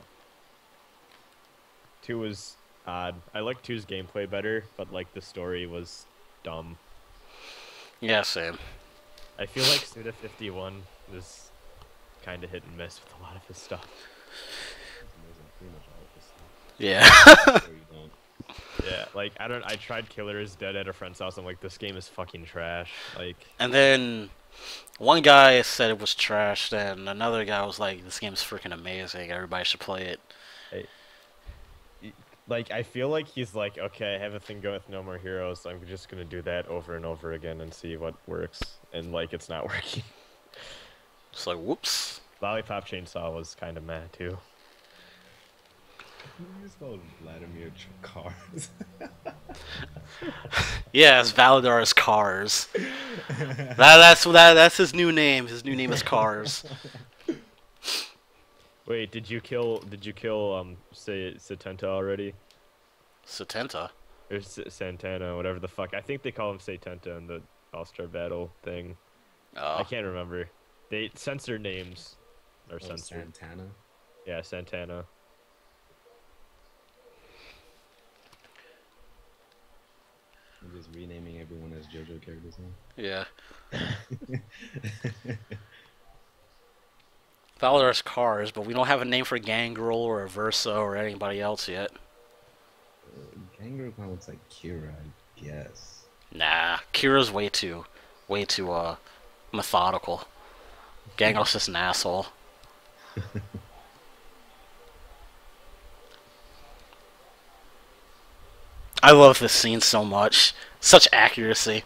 Two was odd. I like two's gameplay better, but like the story was dumb. Yeah, same. I feel like Suda fifty-one was kind of hit and miss with a lot of his stuff. Pretty much all of this stuff. Yeah. Or you don't. Yeah, like I don't. I tried Killer is Dead at a friend's house. I'm like, this game is fucking trash. Like, And then one guy said it was trash, then another guy was like, this game's freaking amazing, everybody should play it. like I feel like he's like, okay, I have a thing going with No More Heroes. So I'm just gonna do that over and over again and see what works. And like, it's not working. It's like, whoops. Lollipop Chainsaw was kind of mad too. You just called Vladimir Tr- Cars. Yeah, it's Valadar's Cars. that, that's that, that's his new name. His new name is Cars. Wait, did you kill? Did you kill um say Satenta already? Satenta. Or S- Santana, whatever the fuck. I think they call him Satenta in the All-Star Battle thing. I Oh. can't remember. They censor names. Or Oh, censored. Santana. Yeah, Santana. I'm just renaming everyone as JoJo characters now. Yeah. Valadar's Cars, but we don't have a name for Gangrel or Versa or anybody else yet. Uh, Gangrel kind of looks like Kira, I guess. Nah, Kira's way too, way too, uh, methodical. Gangrel's just an asshole. I love this scene so much. Such accuracy.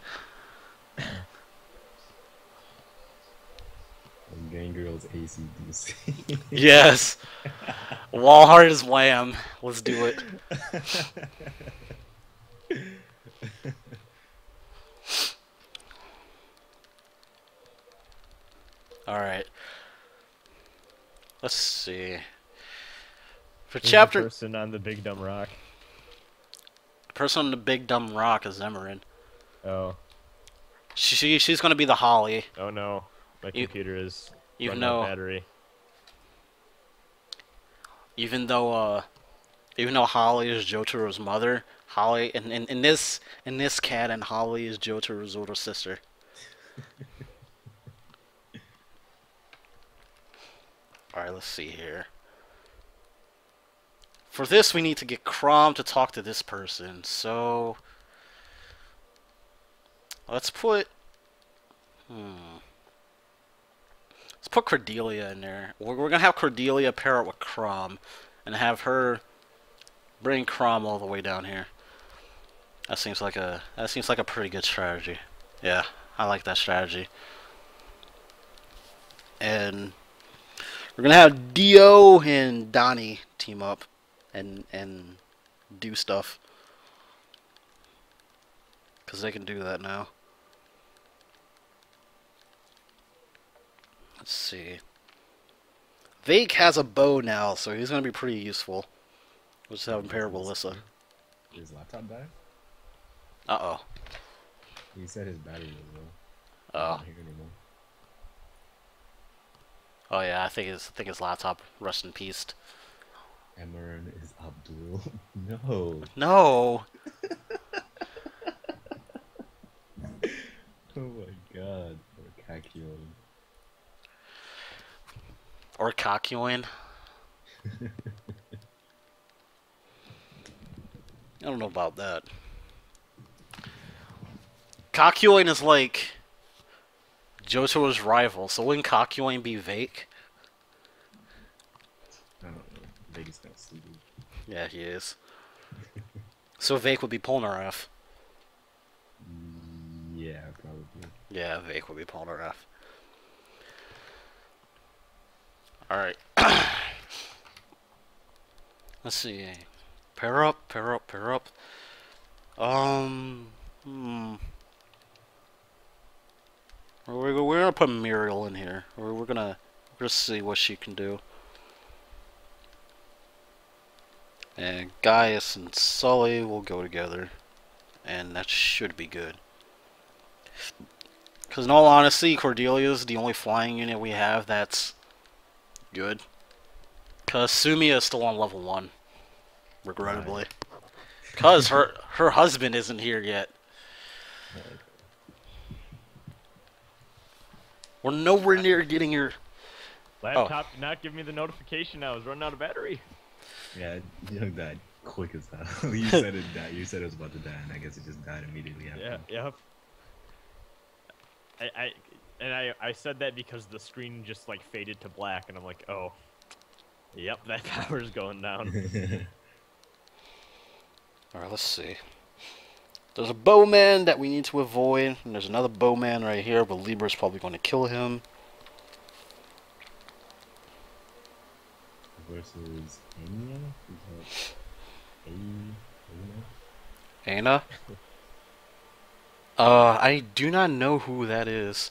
And Gangrel's A C D C. Yes. Wall hard as wham. Let's do it. Alright. Let's see. For Who's the chapter... person on the big dumb rock. person on the big dumb rock is Emerin. Oh. She, she She's gonna be the Holly. Oh no. My You- computer is Even running out of though... battery. Even though, uh... Even though Holly is Jotaro's mother, Holly in, in, in this in this canon, Holly is Jotaro's older sister. Alright, let's see here. For this, we need to get Chrom to talk to this person. So let's put hmm. Let's put Cordelia in there. We're, we're gonna have Cordelia pair up with Chrom, and have her bring Chrom all the way down here. That seems like a that seems like a pretty good strategy. Yeah, I like that strategy. And we're gonna have Dio and Donnie team up and and do stuff, cause they can do that now. Let's see. Vake has a bow now, so he's gonna be pretty useful. We'll just have him pair with Alyssa. Did his laptop die? Uh oh. He said his battery was low. Oh. I don't hear anymore. Oh yeah, I think his I think his laptop rest in peace. Amaran is Abdul. No. No. Oh my god. Or Kakyoin. Or Kakyoin. I don't know about that. Kakyoin is like Jotaro's rival, so wouldn't Kakyoin be Vake? I don't know. Vegas got sleepy. Yeah, he is. So Vake would be Polnareff. Yeah, probably. Yeah, Vake would be Polnareff. Alright. Let's see. Pair up, pair up, pair up. Um, hmm. We're, we're gonna put Muriel in here. We're, we're gonna we're gonna see what she can do. And Gaius and Sully will go together, and that should be good. Because in all honesty, Cordelia's the only flying unit we have that's good. Because Sumia is still on level one, regrettably. Because her her husband isn't here yet. We're nowhere near getting her. Laptop did not give me the notification. I was running out of battery. Yeah, you know, died quick as hell. You said it died. You said it was about to die, and I guess it just died immediately after. Yeah, yep. I, I and I I said that because the screen just like faded to black, and I'm like, oh, yep, that power's going down. Alright, let's see. There's a bowman that we need to avoid, and there's another bowman right here, but Libra's probably going to kill him. Versus Anya? Ana? Ana? Uh, I do not know who that is.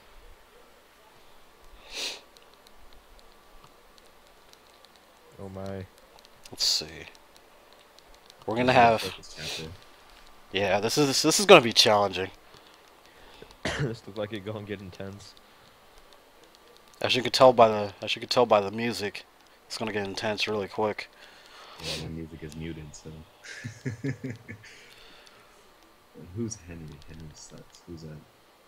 Oh my. Let's see. We're gonna have. Yeah, this is this is gonna be challenging. This looks like it's gonna get intense. As you could tell by the as you could tell by the music, it's gonna get intense really quick. Yeah, my music is muted, so. Who's Henry? Henry sucks. Who's that?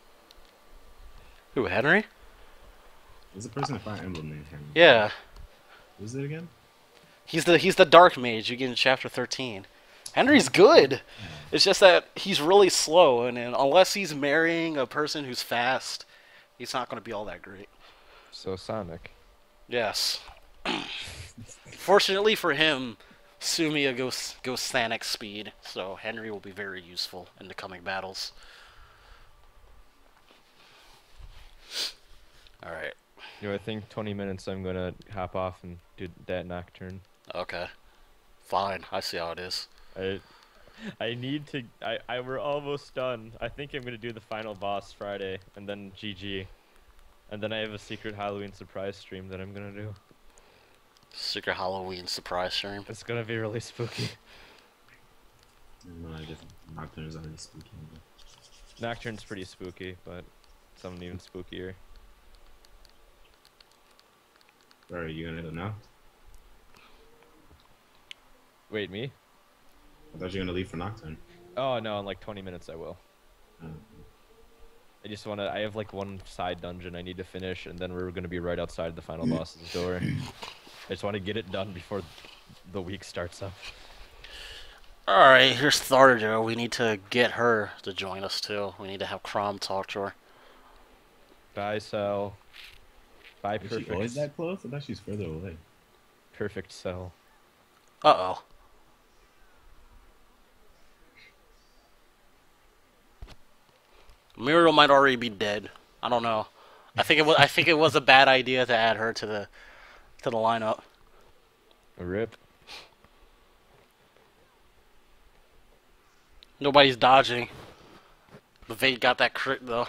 Who, Henry? There's a person in Fire Emblem named Henry. Yeah. Who's it again? He's the he's the dark mage you get in chapter thirteen. Henry's good. It's just that he's really slow, and, and unless he's marrying a person who's fast, he's not going to be all that great. So Sonic. Yes. Fortunately for him, Sumia goes goes Sonic speed, so Henry will be very useful in the coming battles. All right. You know, I think twenty minutes. I'm gonna hop off and do that nocturne. Okay. Fine. I see how it is. I, I need to. I, I we're almost done. I think I'm gonna do the final boss Friday, and then G G, and then I have a secret Halloween surprise stream that I'm gonna do. Secret Halloween surprise stream. It's gonna be really spooky. No, I guess Nocturne is already spooky. Nocturne's pretty spooky, but something even spookier. Alright, you gonna go now? Wait, me? I thought you were gonna leave for Nocturne. Oh no, in like twenty minutes I will. Oh. I just wanna. I have like one side dungeon I need to finish, and then we're gonna be right outside the final boss's door. I just want to get it done before the week starts up. Alright, here's Tharja. We need to get her to join us too. We need to have Crom talk to her. Bye, Cell. Bye, Is she perfect. always that close? I thought she's further away. Perfect Cell. Uh oh. Muriel might already be dead. I don't know. I think it was. I think it was a bad idea to add her to the to the lineup. Rip. Nobody's dodging. The Vate got that crit though.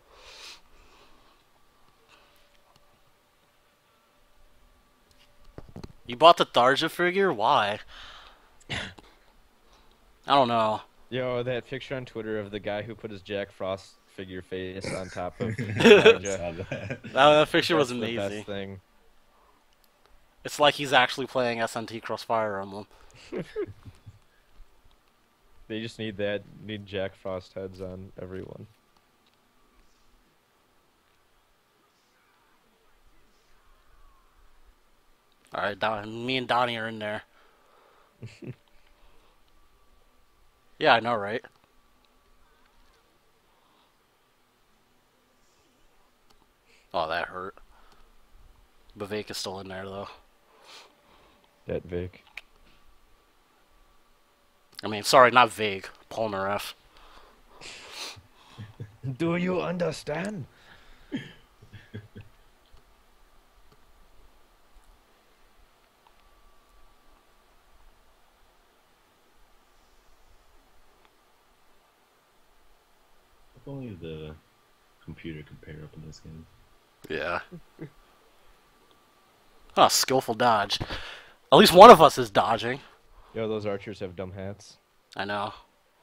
You bought the Tharja figure? Why? I don't know. Yo, that picture on Twitter of the guy who put his Jack Frost figure face on top of I Tharja. saw that. That, that picture was That's the amazing. best thing. It's like he's actually playing S N T Crossfire Emblem. They just need that. Need Jack Frost heads on everyone. Alright, Don, me and Donnie are in there. Yeah, I know, right? Oh, that hurt. Bavake is still in there, though. That Vic. I mean, sorry, not Vague. Polnareff. Do you understand? If only the computer could pair up in this game. Yeah. Oh, skillful dodge. At least one of us is dodging. Yo, those archers have dumb hats. I know.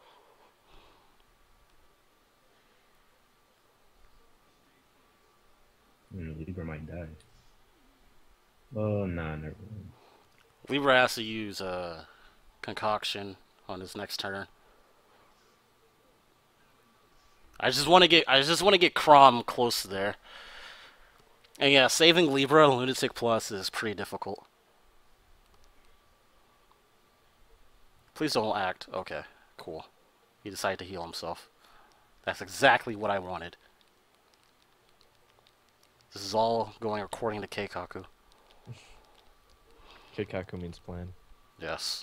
Mm, Libra might die. Oh, nah, never mind. Libra has to use a concoction on his next turn. I just want to get I just want to get Crom close to there. And yeah, saving Libra Lunatic Plus is pretty difficult. Please don't act. Okay, cool. He decided to heal himself. That's exactly what I wanted. This is all going according to Keikaku. Keikaku means plan. Yes.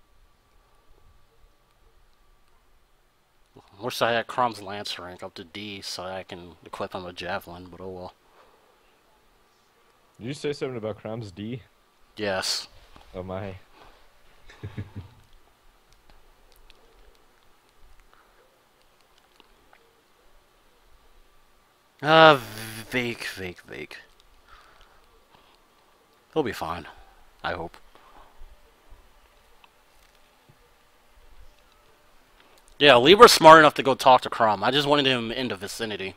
Wish I had Crom's Lance rank up to D so I can equip him a Javelin, but oh well. Did you say something about Crom's D? Yes. Oh my. Ah, uh, vague, vague, vague. He'll be fine. I hope. Yeah, Libra's smart enough to go talk to Crom. I just wanted him in the vicinity.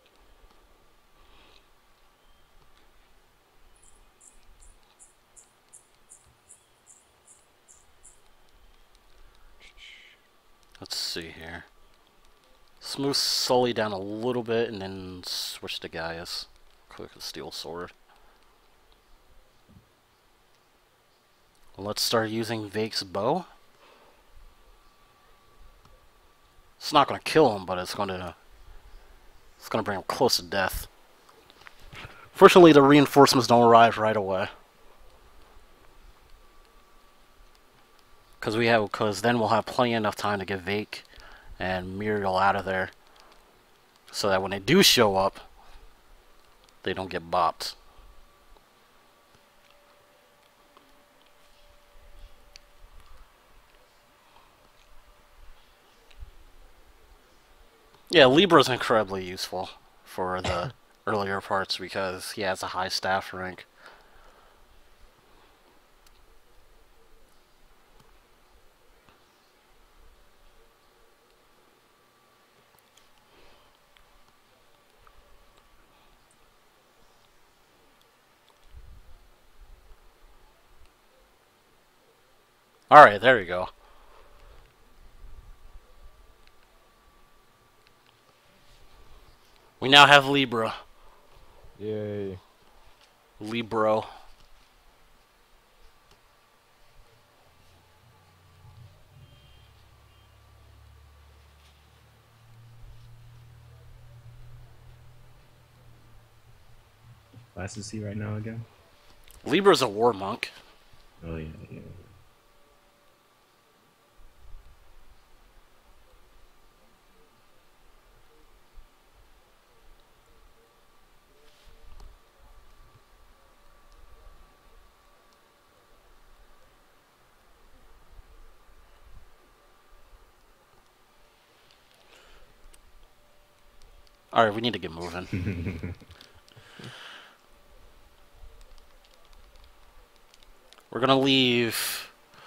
Let's see here. Smooth Sully down a little bit and then switch to Gaius. Quick Steel Sword. Let's start using Vake's bow. It's not gonna kill him, but it's gonna it's gonna bring him close to death. Fortunately, the reinforcements don't arrive right away. Cause we have, cause then we'll have plenty enough time to get Vake and Muriel out of there, so that when they do show up, they don't get bopped. Yeah, Libra's incredibly useful for the earlier parts because he has a high staff rank. Alright, there we go. We now have Libra. Yay. Libro. Class is he right now again? Libra's a war monk. Oh yeah, yeah. Alright, we need to get moving. We're gonna leave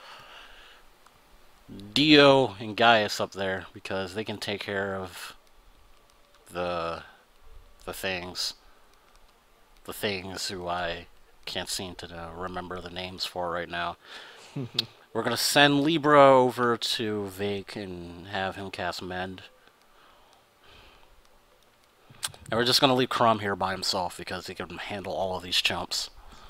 Dio and Gaius up there because they can take care of the the things. The things who I can't seem to uh, remember the names for right now. We're gonna send Libra over to Vake and have him cast Mend. And we're just gonna leave Crom here by himself because he can handle all of these chumps.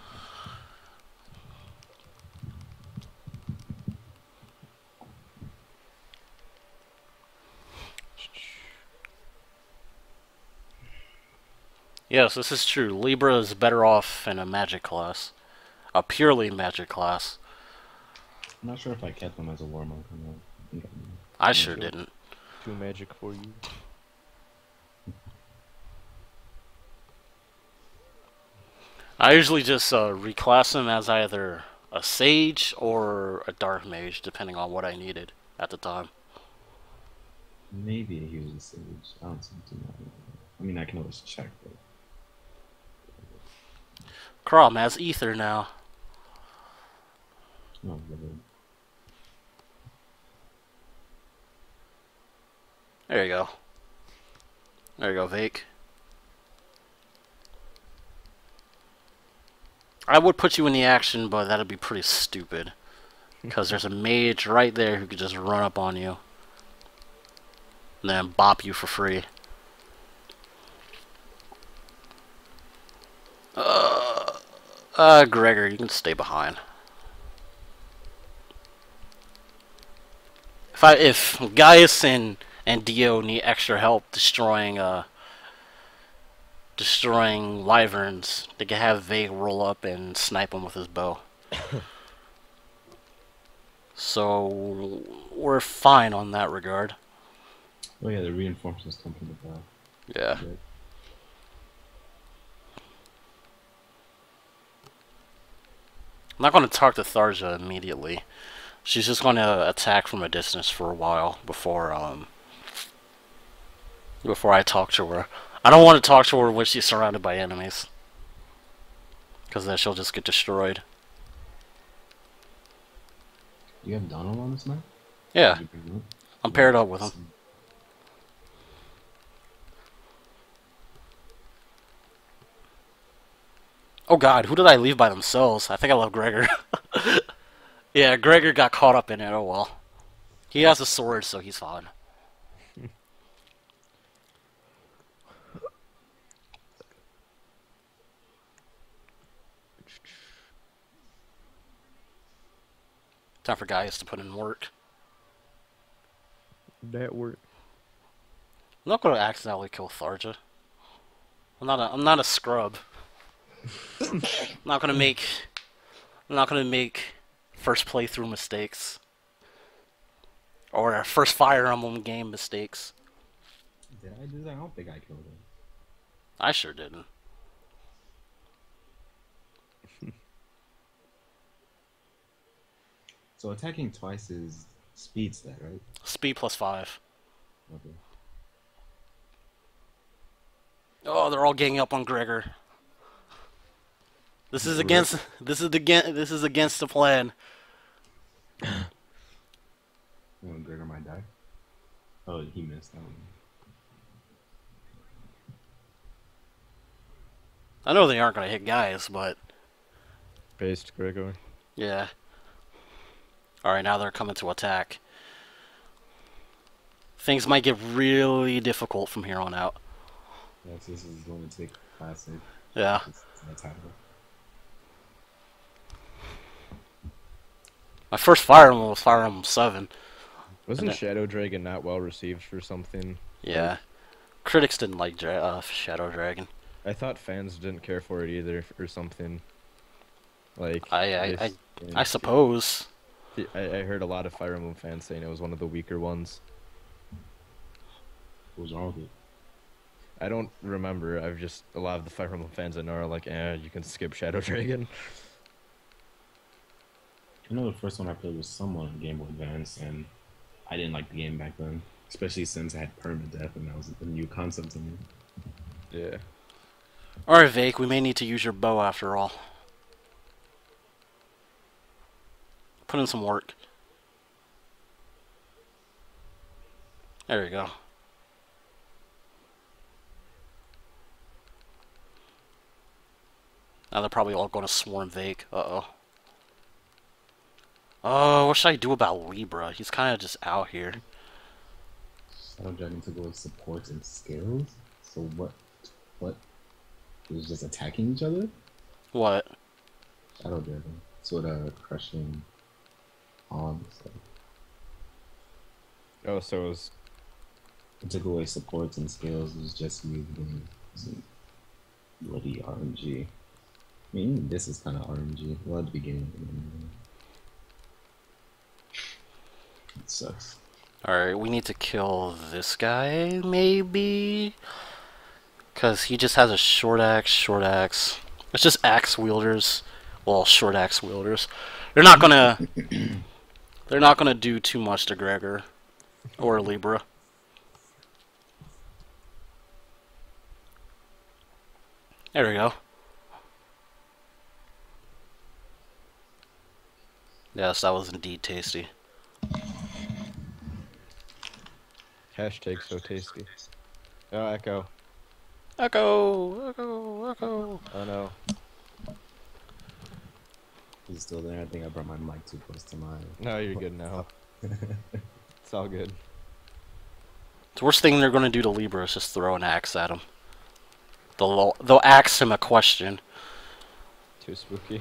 Yes, this is true. Libra is better off in a magic class. A purely magic class. I'm not sure if I kept him as a war monk or not. I, think I sure didn't. Too magic for you. I usually just uh, reclass him as either a sage or a dark mage, depending on what I needed at the time. Maybe he was a sage. I don't seem to know. I mean, I can always check, but... Crom has ether now. No, really. There you go. There you go, Vake. I would put you in the action, but that'd be pretty stupid. Because there's a mage right there who could just run up on you. And then bop you for free. Uh, uh, Gregor, you can stay behind. If I, if Gaius and, and Dio need extra help destroying, uh, destroying wyverns, they can have Vake roll up and snipe them with his bow. So, we're fine on that regard. Oh yeah, the reinforcements come from the back. Yeah. But I'm not going to talk to Tharja immediately. She's just going to attack from a distance for a while before, um, before I talk to her. I don't want to talk to her when she's surrounded by enemies. Because then she'll just get destroyed. you have Donald on this map? Yeah, Did you bring him up? I'm paired up with him. Oh god, who did I leave by themselves? I think I left Gregor. Yeah, Gregor got caught up in it, oh well. He has a sword, so he's fine. Time for guys to put in work. That work. I'm not gonna accidentally kill Tharja. I'm not a I'm not a scrub. I'm not gonna make I'm not gonna make first playthrough mistakes. Or first Fire Emblem game mistakes. Did I do that? I don't think I killed him. I sure didn't. So attacking twice is speed stat, right? Speed plus five. Okay. Oh, they're all ganging up on Gregor. This is against this is against this is against the plan. Oh, Gregor might die. Oh, he missed that one. I know they aren't gonna hit guys, but Based, Gregor. yeah. Alright, now they're coming to attack. Things might get really difficult from here on out. Yes, this is going to take classic. Yeah. It's, it's title. My first Fire Emblem was Fire Emblem seven. Wasn't And Shadow Dragon not well received for something? Yeah. Critics didn't like Dra uh, Shadow Dragon. I thought fans didn't care for it either, or something. Like I I, this- I, yeah, I suppose. I, I heard a lot of Fire Emblem fans saying it was one of the weaker ones. What was wrong with it? I don't remember. I've just a lot of the Fire Emblem fans I know are like, eh, you can skip Shadow Dragon. I know the first one I played was somewhat on Game Boy Advance, and I didn't like the game back then, especially since I had permadeath, and that was a new concept to me. Yeah. Alright, Vake, we may need to use your bow after all. Put in some work. There you go. Now they're probably all going to swarm Vake. Uh-oh. Oh, what should I do about Libra? He's kind of just out here. Shadow Dragon took away support and skills. So what? What? It was just attacking each other. What? Shadow Dragon, sort of crushing arms. So Oh, so it was. it took away supports and skills. It was just using some bloody R N G. I mean, even this is kind of R N G. Well, at the beginning. It sucks. Alright, we need to kill this guy, maybe? Because he just has a short axe, short axe. It's just axe wielders. Well, short axe wielders. They're not gonna... they're not gonna do too much to Gregor. Or Libra. There we go. Yes, that was indeed tasty. Hashtag so tasty. Oh, Echo. Echo! Echo! Echo! Oh no. He's still there. I think I brought my mic too close to my. No, you're good now. It's all good. The worst thing they're gonna do to Libra is just throw an axe at him. They'll, they'll ask him a question. Too spooky.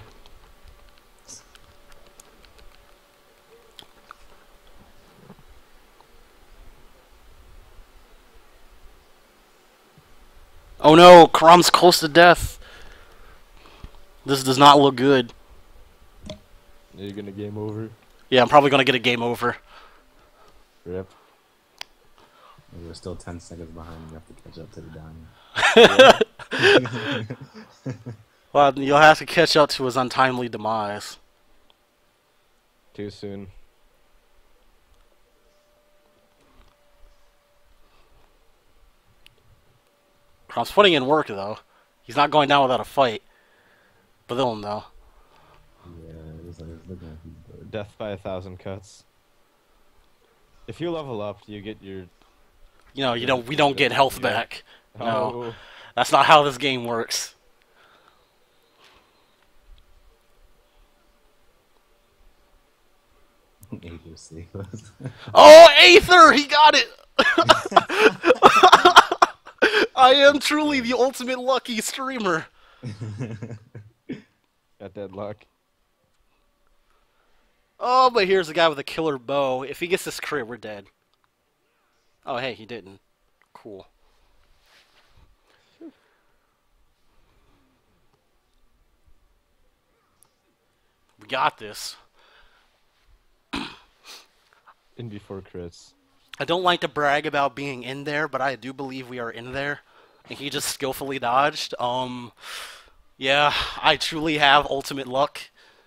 Oh no, Krom's close to death. This does not look good. Are you gonna game over? Yeah, I'm probably gonna get a game over. Rip. We're still ten seconds behind. You have to catch up to the dying. Well, you'll have to catch up to his untimely demise. Too soon. Krom's putting in work though. He's not going down without a fight. But they'll know. Yeah, it was like it's looking like he's dead. Death by a thousand cuts. If you level up, you get your. You know, you don't. We don't get health back. No, Oh, that's not how this game works. Aether save us. Oh, Aether! He got it! I am truly the ultimate lucky streamer. got that luck. Oh, but here's a guy with a killer bow. If he gets this crit, we're dead. Oh, hey, he didn't. Cool. We got this. In before crits. I don't like to brag about being in there, but I do believe we are in there. And he just skillfully dodged. Um, yeah, I truly have ultimate luck.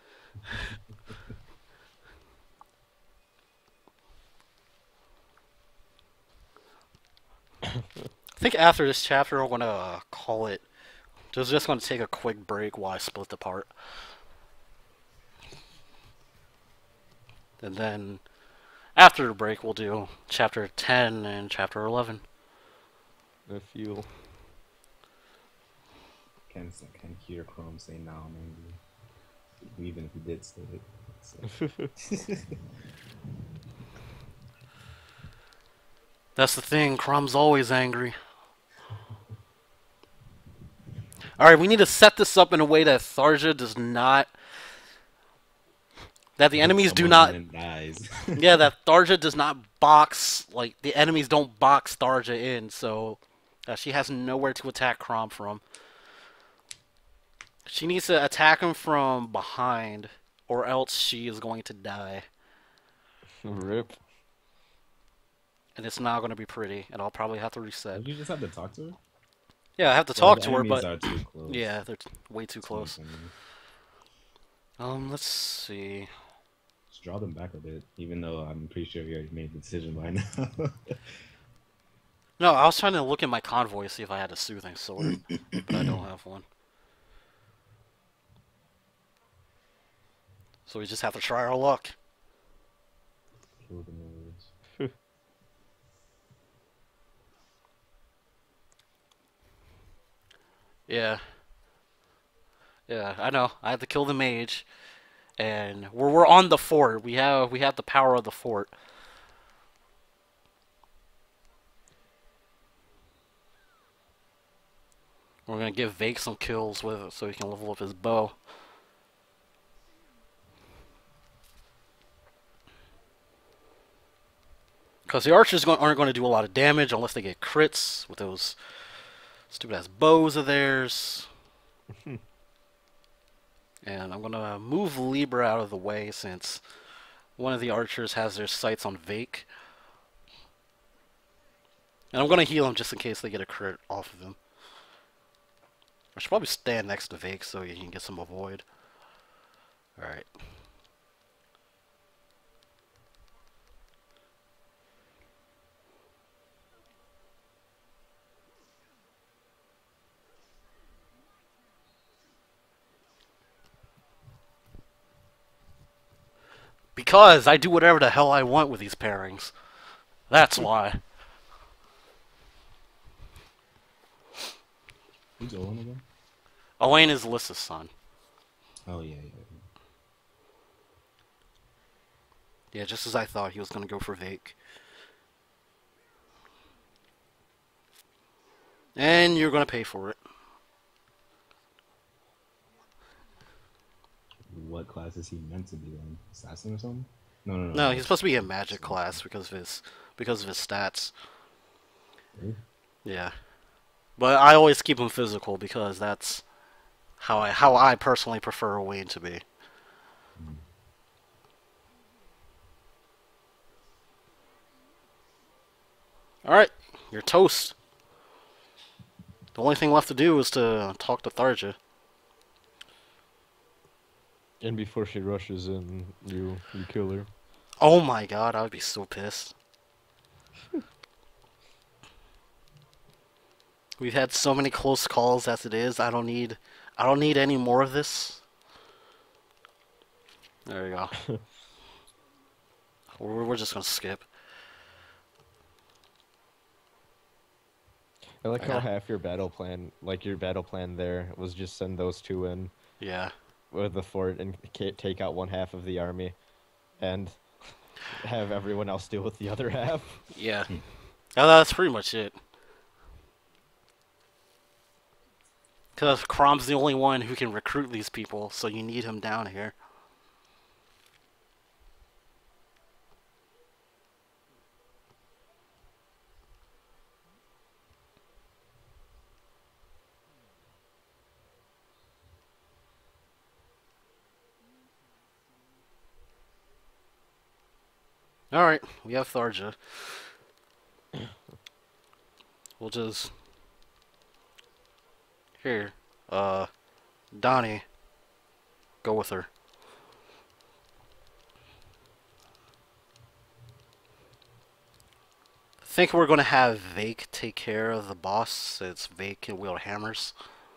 I think after this chapter, I'm gonna uh, call it. Just just gonna take a quick break while I split the part, and then after the break, we'll do chapter ten and chapter eleven. The fuel. Can can hear Chrome say now, maybe. Even if he did say it, So. That's the thing. Crumb's always angry. Alright, we need to set this up in a way that Tharja does not... That the enemies do not... Dies. Yeah, that Tharja does not box... Like, the enemies don't box Tharja in, so... Uh, she has nowhere to attack Crom from. She needs to attack him from behind, or else she is going to die. Rip. And it's not going to be pretty, and I'll probably have to reset. Don't you just have to talk to her? Yeah, I have to Well, talk the to her, enemies but... are too close. Yeah, they're t way too close. It's Um, let's see... Just draw them back a bit, even though I'm pretty sure you already made the decision by now. No, I was trying to look at my convoy to see if I had a soothing sword, but I don't have one. So we just have to try our luck. Kill the noise. Yeah. Yeah, I know. I have to kill the mage, and we're we're on the fort. We have we have the power of the fort. We're gonna give Vake some kills with it so he can level up his bow. Because the archers aren't going to do a lot of damage unless they get crits with those stupid ass bows of theirs. And I'm going to move Libra out of the way since one of the archers has their sights on Vake. And I'm going to heal him just in case they get a crit off of him. I should probably stand next to Vake so he can get some avoid. Alright. Because I do whatever the hell I want with these pairings. That's why. Who's Owen again? Owain is Alyssa's son. Oh, yeah, yeah. Yeah, just as I thought, he was going to go for Vake. And you're going to pay for it. What class is he meant to be then? Assassin or something? No, no, no. No, he's supposed to be a magic class because of his because of his stats. Really? Yeah. But I always keep him physical because that's how I how I personally prefer Owain to be. Mm. Alright, you're toast. The only thing left to do is to talk to Tharja. And before she rushes in, you you kill her. Oh my god, I would be so pissed. We've had so many close calls as it is. I don't need I don't need any more of this. There we go. we're, we're just gonna skip. I like how Okay. half your battle plan, like your battle plan there, was just send those two in Yeah. with the fort and ca- take out one half of the army, and have everyone else deal with the other half. Yeah. Oh, that's pretty much it. Because Crom's the only one who can recruit these people, so you need him down here. Alright, we have Tharja. We'll just... Here, uh, Donnie, go with her. I think we're gonna have Vake take care of the boss, since Vake can wield hammers.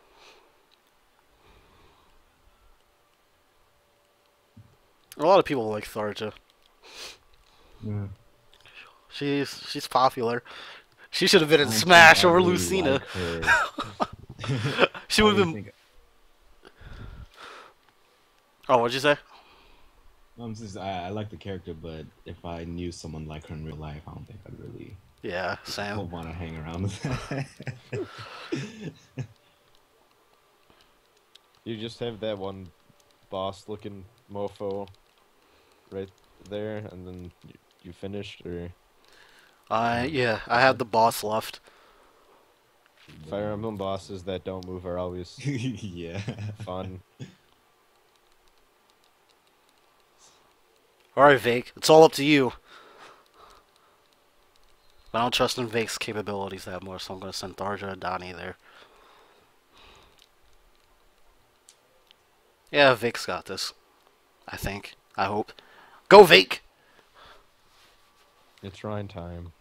A lot of people like Tharja. Yeah. She's she's popular. She should have been in I Smash think I over really Lucina. like her. She I would have really been. think- Oh, what'd you say? I'm just I, I like the character, but if I knew someone like her in real life, I don't think I'd really Yeah, same. want to hang around with that. You just have that one boss-looking mofo right there, and then you, you finished, or I yeah, I had the boss left. Fire Emblem bosses that don't move are always Yeah. fun. Alright, Vake, it's all up to you. I don't trust in Vake's capabilities that much, so I'm gonna send Tharja and Donnie there. Yeah, Vake's got this. I think. I hope. Go, Vake! It's Rhine time.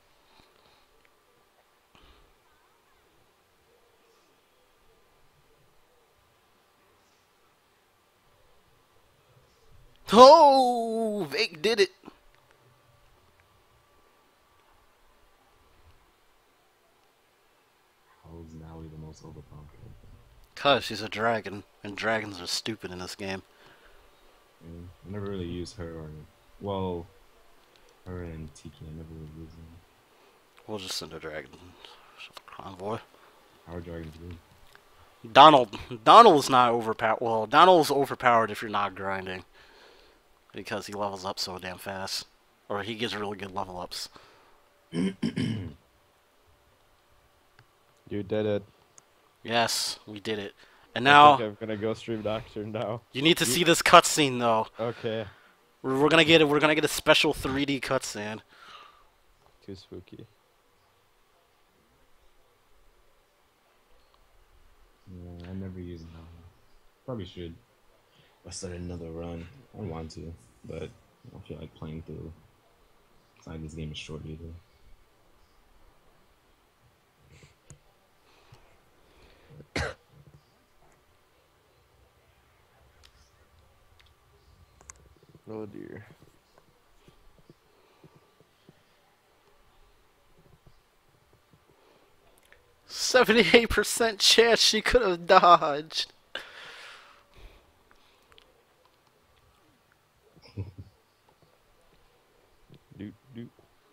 Oh, Vake did it. How is Naui the most overpowered character? Cause she's a dragon, and dragons are stupid in this game. Yeah, I never really used her or well, her and Tiki. I never really used them. We'll just send a dragon. Convoy. How are dragons good? Donald. Donald is not overpowered. Well, Donald is overpowered if you're not grinding. Because he levels up so damn fast. Or he gets really good level ups. You did it. Yes, we did it. And I now, think I'm gonna go stream Doctor now. you need to see this cutscene though. Okay. We're, we're gonna get it. We're gonna get a special three D cutscene. Too spooky. Yeah, I never used them. Probably should. I started another run. I want to, but I don't feel like playing through. It's like this game is short either. Oh dear. seventy-eight percent chance she could have dodged. Doot doot.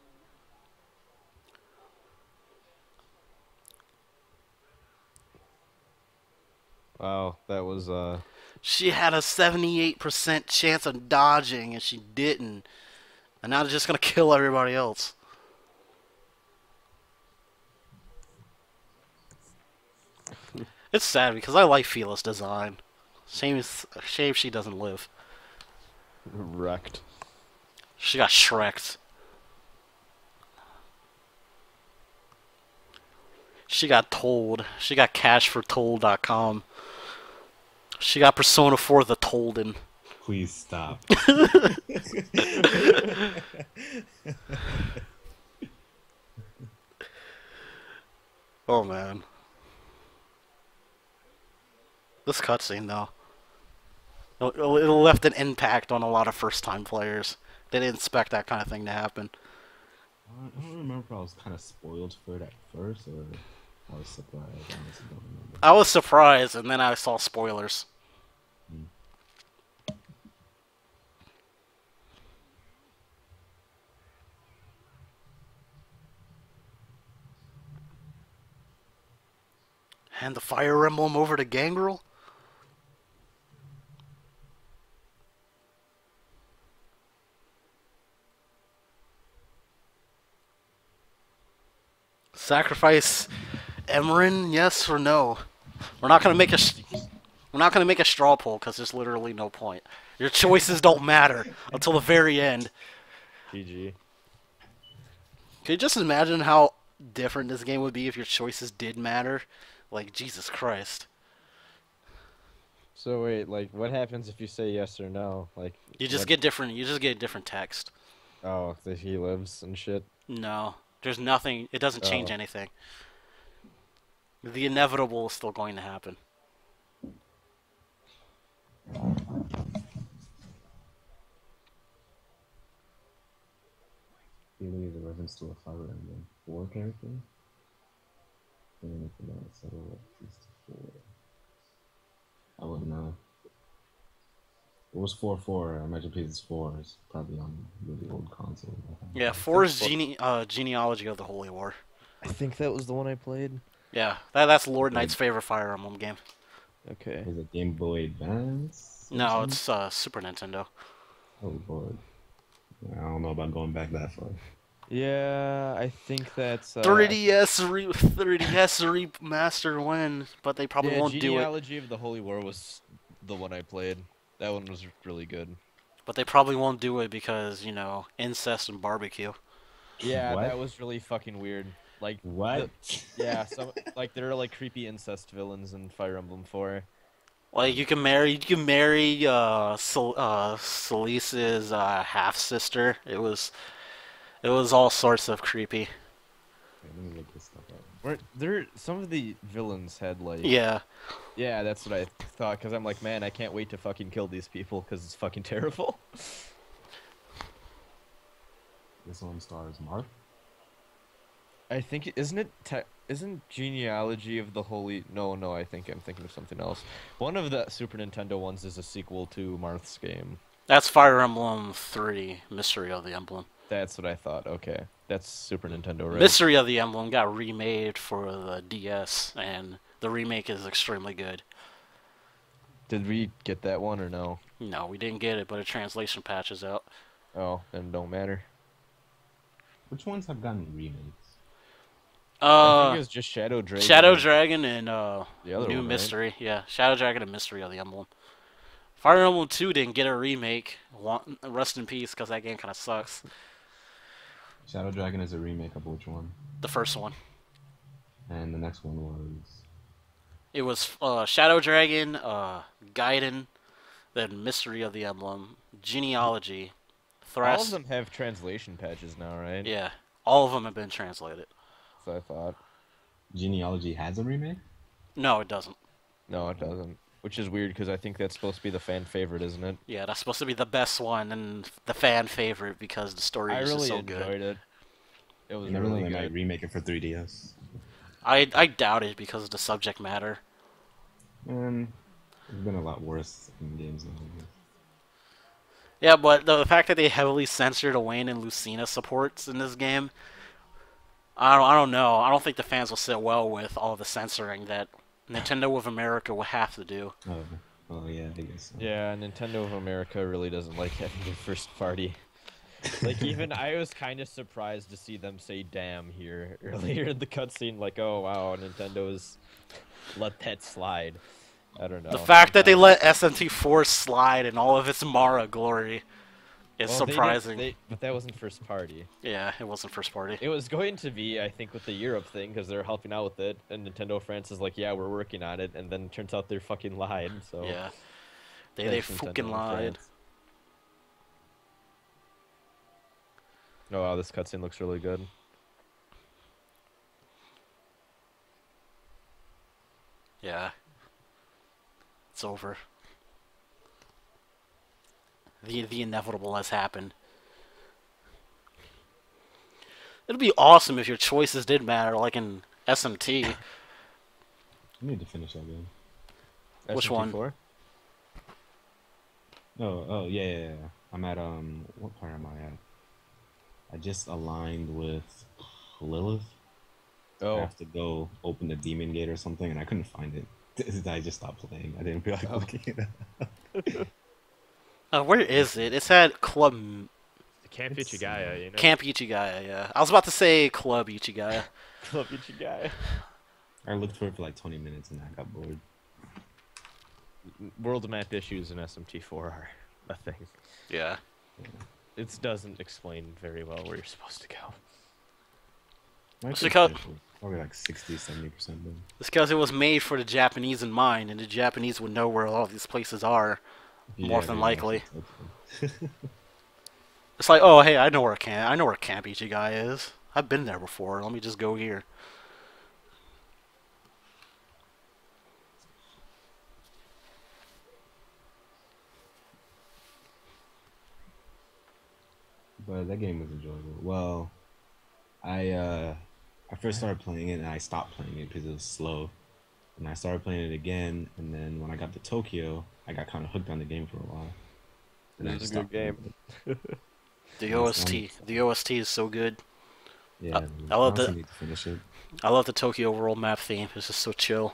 Wow, that was uh She had a seventy-eight percent chance of dodging, and she didn't. And now they're just gonna kill everybody else. It's sad because I like Fila's design. Shame, shame she doesn't live. wrecked. She got Shrek'd. She got told. She got cash for told dot com. She got Persona four the Tolden. Please stop. Oh man. This cutscene though. It it left an impact on a lot of first time players. They didn't expect that kind of thing to happen. I don't remember if I was kind of spoiled for it at first or I was surprised. I honestly don't remember. I was surprised and then I saw spoilers. Hmm. Hand the Fire Emblem over to Gangrel? Sacrifice Emrin, yes or no? We're not gonna make a we're not gonna make a straw poll because there's literally no point. Your choices don't matter until the very end. G G. Can you just imagine how different this game would be if your choices did matter? Like Jesus Christ. So wait, like what happens if you say yes or no? Like You just what- get different. You just get different text. Oh, that he lives and shit. No, there's nothing. It doesn't change Oh. anything. The inevitable is still going to happen. Feeling is a reference to a Fire Emblem four character. And if not, settle at least four. I wouldn't know. It was four four. I imagine P S four is probably on really old console. Yeah, I four think is four- gene uh, genealogy of the Holy War. I think that was the one I played. Yeah, that that's Lord Okay. Knight's favorite Fire Emblem game. Okay. Was it Game Boy Advance? or No, something? it's uh, Super Nintendo. Oh lord. I don't know about going back that far. Yeah, I think that's uh, three D S re three D S remaster win, but they probably yeah, won't do it. Genealogy of the Holy War was the one I played. That one was really good. But they probably won't do it because you know incest and barbecue. Yeah, What? that was really fucking weird. Like What? the- yeah, some like there are like creepy incest villains in Fire Emblem four. Like you can marry, you can marry uh, Sol uh Selice's uh, half sister. It was, it was all sorts of creepy. Okay, let me look this stuff up. Were there some of the villains had like Yeah, yeah, that's what I thought because I'm like, man, I can't wait to fucking kill these people because it's fucking terrible. This one stars Marth. I think isn't it te- isn't Genealogy of the Holy no no I think I'm thinking of something else. One of the Super Nintendo ones is a sequel to Marth's game. that's Fire Emblem three, Mystery of the Emblem. That's what I thought. Okay, that's Super Nintendo, right? Mystery of the Emblem got remade for the D S, and the remake is extremely good. Did we get that one or no? No, we didn't get it, but a translation patch is out. Oh, then it don't matter. Which ones have gotten remakes? I think Uh, it was just Shadow Dragon. Shadow and Dragon and uh, The other New one, right? Mystery. Yeah, Shadow Dragon and Mystery of the Emblem. Fire Emblem two didn't get a remake. Want, rest in peace, because that game kind of sucks. Shadow Dragon is a remake of which one? The first one. And the next one was It was uh, Shadow Dragon, uh, Gaiden, then Mystery of the Emblem, Genealogy, All of Thras. them have translation patches now, right? Yeah, all of them have been translated. So I thought. Genealogy has a remake? No, it doesn't. No, it doesn't. Which is weird because I think that's supposed to be the fan favorite, isn't it? Yeah, that's supposed to be the best one and the fan favorite because the story I is really just so enjoyed good. it. It was You never know, really they might good. remake it for three D S. I I doubt it because of the subject matter. And it's been a lot worse in games now. I guess. Yeah, but the fact that they heavily censored Wayne and Lucina supports in this game, I don't, I don't know. I don't think the fans will sit well with all the censoring that Nintendo of America will have to do. Oh, oh yeah, I guess. So. Yeah, Nintendo of America really doesn't like having their first party. Like even I was kind of surprised to see them say "damn" here earlier in the cutscene. Like, oh wow, Nintendo's let that slide. I don't know. The fact that they let S M T four slide in all of its Mara glory is Well, they did- surprising. they- but that wasn't first party. Yeah, it wasn't first party. It was going to be, I think, with the Europe thing because they're helping out with it, and Nintendo France is like, "Yeah, we're working on it," and then it turns out they're fucking lied. So Yeah, they they thanks, Nintendo fucking and lied. France. Oh wow, this cutscene looks really good. Yeah, it's over. The the inevitable has happened. It'd be awesome if your choices did matter, like in S M T. I need to finish that game. Which one? S M T four? Oh, oh yeah, yeah, yeah. I'm at um. What part am I at? I just aligned with Lilith. I Oh, have to go open the demon gate or something, and I couldn't find it. I just stopped playing. I didn't feel like Oh. looking it up. Uh, where is it? It's at Club Camp It's, Ichigaya, you know. Camp Ichigaya. Yeah, I was about to say Club Ichigaya. Club Ichigaya. I looked for it for like twenty minutes, and I got bored. World map issues in S M T four are a thing. Yeah. It doesn't explain very well where you're supposed to go. I What's think it called? it's Probably like sixty, seventy percent done. It's because it was made for the Japanese in mind, and the Japanese would know where all of these places are. More than they likely. actually touched it. It's like, oh, hey, I know where Camp, I know where Camp Ichigaya is. I've been there before. Let me just go here. But that game was enjoyable. Well, I uh, I first started playing it and I stopped playing it because it was slow. And I started playing it again, and then when I got to Tokyo, I got kind of hooked on the game for a while. And I This is just a good stopped playing game. it. The It's O S T, honest. the O S T is so good. Yeah, I, man. I I love also the need to finish it. I love the Tokyo World map theme. It's just so chill.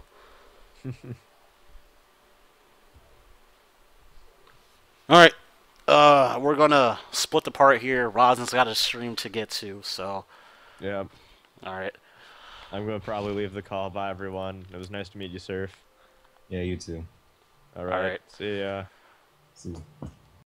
All right, uh, we're gonna split the part here. Rosin's got a stream to get to, so Yeah, all right. I'm gonna probably leave the call. Bye, everyone. It was nice to meet you, Surf. Yeah, you too. All All right, right. see ya. See.